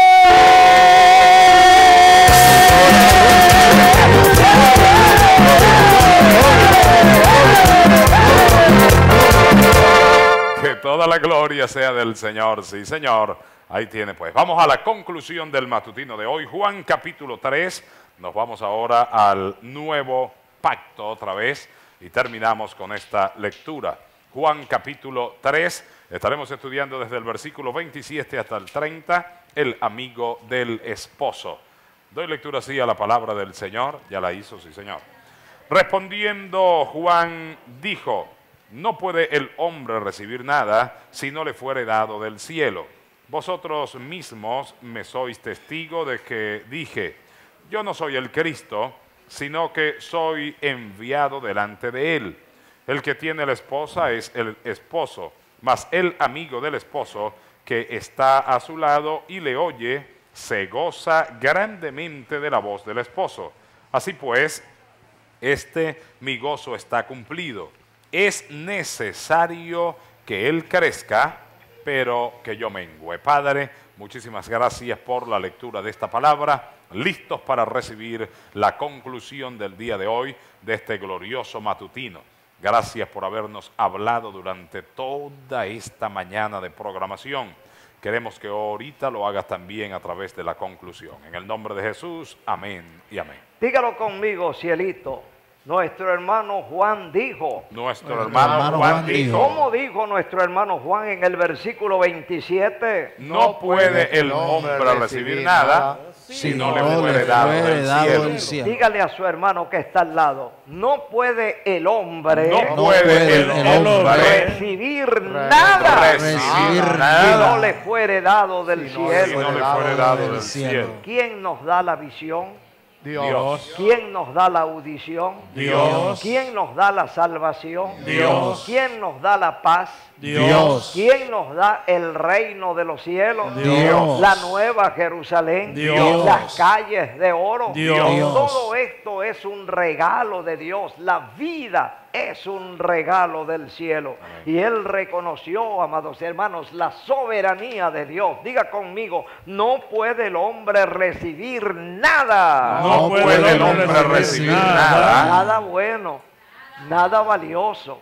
Que toda la gloria sea del Señor. Sí, Señor. Ahí tiene pues. Vamos a la conclusión del matutino de hoy. Juan capítulo tres. Nos vamos ahora al nuevo pacto otra vez y terminamos con esta lectura. Juan capítulo tres. Estaremos estudiando desde el versículo veintisiete hasta el treinta. El amigo del esposo. Doy lectura así a la palabra del Señor. Ya la hizo, sí, Señor. Respondiendo Juan dijo: no puede el hombre recibir nada si no le fuere dado del cielo. Vosotros mismos me sois testigo de que dije: yo no soy el Cristo, sino que soy enviado delante de él. El que tiene la esposa es el esposo, mas el amigo del esposo que está a su lado y le oye, se goza grandemente de la voz del esposo. Así pues, este mi gozo está cumplido. Es necesario que él crezca, pero que yo mengüe. Padre, muchísimas gracias por la lectura de esta palabra. Listos para recibir la conclusión del día de hoy de este glorioso matutino. Gracias por habernos hablado durante toda esta mañana de programación. Queremos que ahorita lo hagas también a través de la conclusión. En el nombre de Jesús, amén y amén. Dígalo conmigo, cielito. Nuestro hermano Juan dijo. Nuestro hermano, hermano Juan, Juan dijo. ¿Cómo dijo nuestro hermano Juan en el versículo veintisiete? No puede el hombre recibir nada si no le fuere dado del cielo. Dígale a su hermano que está al lado. No puede el hombre, no puede el hombre recibir nada, recibir si nada no le fuere dado del si no, cielo. si no le fuere dado del cielo. ¿Quién nos da la visión? Dios. ¿Quién nos da la audición? Dios. ¿Quién nos da la salvación? Dios. ¿Quién nos da la paz? Dios. ¿Quién nos da el reino de los cielos? Dios. La nueva Jerusalén. Dios. Las calles de oro. Dios. Todo esto es un regalo de Dios. La vida es un regalo del cielo. Amén. Y él reconoció, amados hermanos, la soberanía de Dios. Diga conmigo, no puede el hombre recibir nada. No, no puede el hombre recibir nada. Nada bueno, nada valioso,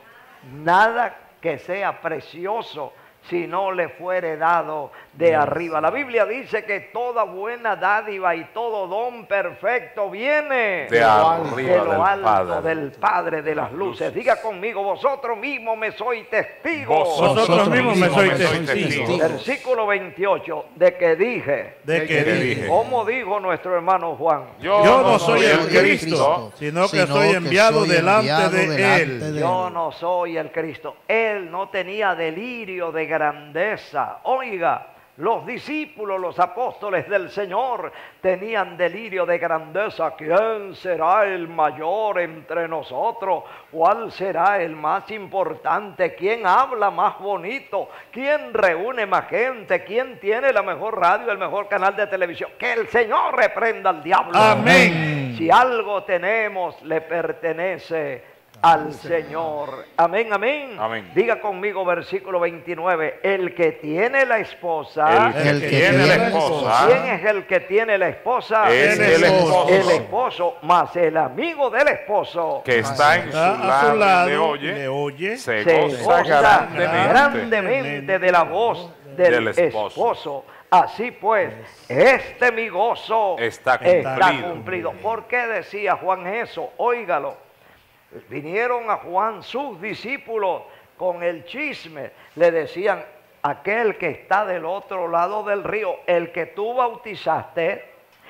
nada que sea precioso, si no le fuere dado de Dios. Arriba. La Biblia dice que toda buena dádiva y todo don perfecto viene de, arriba de lo del alto Padre. del Padre de las luces. Diga conmigo, vosotros mismos me sois testigos. Vosotros, vosotros mismos me sois testigos. Testigos. Versículo veintiocho, de que dije. De que dije. ¿Cómo dijo nuestro hermano Juan? Yo, Yo no soy el Cristo, Cristo sino que sino soy enviado, que soy delante, enviado de delante él. de él. Yo no soy el Cristo. Él no tenía delirio de grandeza. Oiga, Los discípulos, los apóstoles del Señor, tenían delirio de grandeza. ¿Quién será el mayor entre nosotros? ¿Cuál será el más importante? ¿Quién habla más bonito? ¿Quién reúne más gente? ¿Quién tiene la mejor radio, el mejor canal de televisión? Que el Señor reprenda al diablo. Amén. Si algo tenemos, le pertenece al Señor. Amén, amén. Amén. Diga conmigo versículo veintinueve. El que tiene la esposa. El que tiene la esposa. ¿Quién es el que tiene la esposa? Es el esposo. El esposo, más el amigo del esposo. Que está en su Está a su lado, lado, le oye, le oye, se Se goza goza grandemente. grandemente de la voz del, Del esposo. esposo. Así pues, este mi gozo Está está cumplido. cumplido. ¿Por qué decía Juan eso? Óigalo. Vinieron a Juan sus discípulos con el chisme. Le decían, aquel que está del otro lado del río, el que tú bautizaste,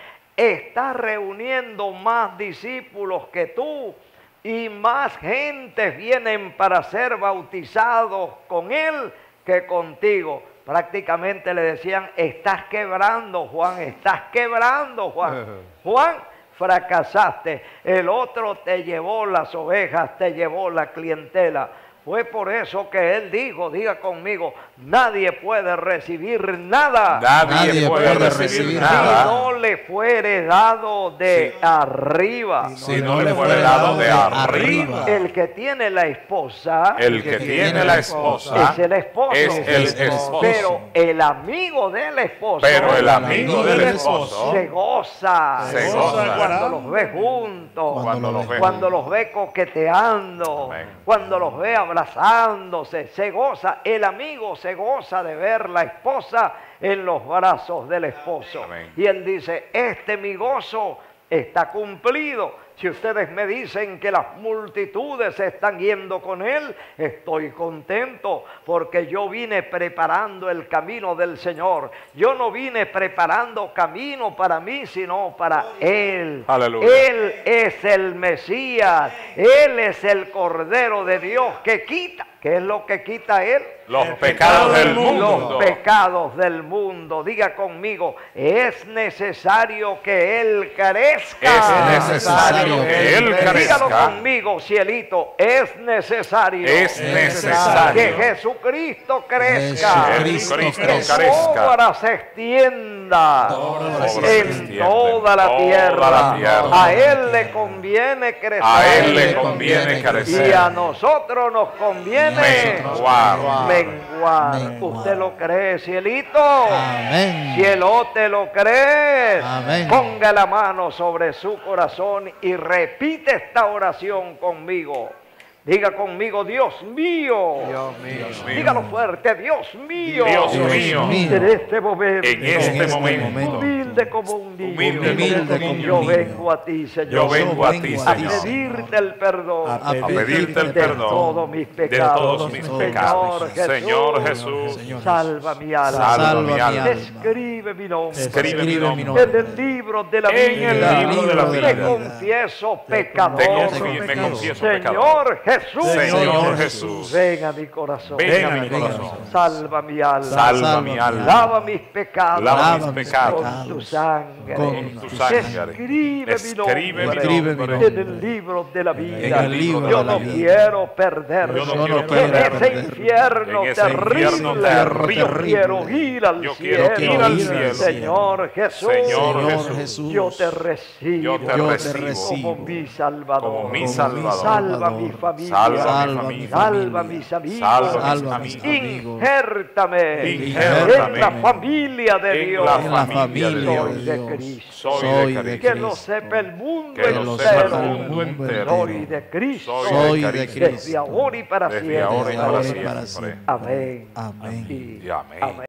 está reuniendo más discípulos que tú y más gentes vienen para ser bautizados con él que contigo. Prácticamente le decían, estás quebrando, Juan, estás quebrando, Juan. Juan, fracasaste. El otro te llevó las ovejas, te llevó la clientela. Fue por eso que él dijo, diga conmigo, nadie puede recibir nada. Nadie, Nadie puede, puede recibir, recibir nada Si no le fuere dado de Sí. arriba. si no le fuere dado de arriba. El que tiene la esposa El que tiene la esposa es el esposo. es el esposo. Pero el amigo del esposo Pero el amigo del esposo se goza. se goza Cuando los ve juntos. cuando los ve. Cuando los ve coqueteando, Amén. cuando los ve abrazándose, se goza. El amigo se goza de ver la esposa en los brazos del esposo. Amén. Y él dice, este mi gozo está cumplido. Si ustedes me dicen que las multitudes se están yendo con él, estoy contento porque yo vine preparando el camino del Señor. Yo no vine preparando camino para mí, sino para él. Aleluya. Él es el Mesías. Él es el Cordero de Dios que quita. ¿Qué es lo que quita él? Los pecados del Los mundo. pecados del mundo. Diga conmigo, es necesario que él crezca. Es necesario que él Dígalo crezca. conmigo, cielito, es necesario. Es necesario que Jesucristo crezca. Que Jesucristo Que su crezca. obra se extienda obra se en extienda toda la en toda tierra. la tierra. A él le conviene crecer. A él le conviene Y crecer. a nosotros nos conviene Menguar. menguar. Menguar. ¿Usted lo cree, cielito? Amén. Cielote, ¿lo crees? Amén. Ponga la mano sobre su corazón y repite esta oración conmigo. Diga conmigo, Dios mío. Dios mío. Dígalo fuerte, Dios mío. Dios mío. En este momento. En este momento. Humilde como un niño. Humilde Humilde como un Yo niño. vengo a ti, Señor. Yo vengo a ti, a Señor. pedirte el perdón. A A pedirte el de perdón todos mis de pecados. todos mis pecados. Señor Jesús, Señor Jesús, salva mi alma. salva Salva mi mi alma. alma. Escribe mi nombre Escribe mi Escribe mi nombre en el libro de la en vida. el libro de la Me vida. confieso Te pecador. confieso- Me confieso pecador. Señor Jesús, Señor Jesús, ven a mi corazón. ven a mi corazón. Salva mi alma. Salva mi alma. Lava mis pecados. Lava mis Lava mis pecados. Con tu sangre. Con tu sangre. Escribe, Escribe mi mi nombre. Escribe mi nombre En el libro de la vida. En el libro Yo de la no vida. quiero perderme. Yo no quiero en perderme. ese infierno En ese terrible. infierno terrible. Yo quiero ir al Yo cielo. quiero ir al cielo. Señor Jesús. Señor Señor Jesús, Jesús. Yo te recibo. yo te Yo te recibo recibo. como mi Salvador. como mi Como Salvador. Salva mi familia. Salva mi Salva familia. mi Salva mis amigos. Salva mis Salva mis amigos. amigos. Injértame Injértame en la familia de en Dios. la En la familia de familia Soy de de Dios. Cristo. Soy Soy de de Que Cristo. lo sepa el mundo Que lo lo sepa el sepa el mundo mundo entero. Soy de Cristo. Soy Soy de Cristo. Desde Cristo. ahora y para Desde siempre. ahora y para Ahora y siempre. para siempre. Amén. Amén. Y Y amén. amén.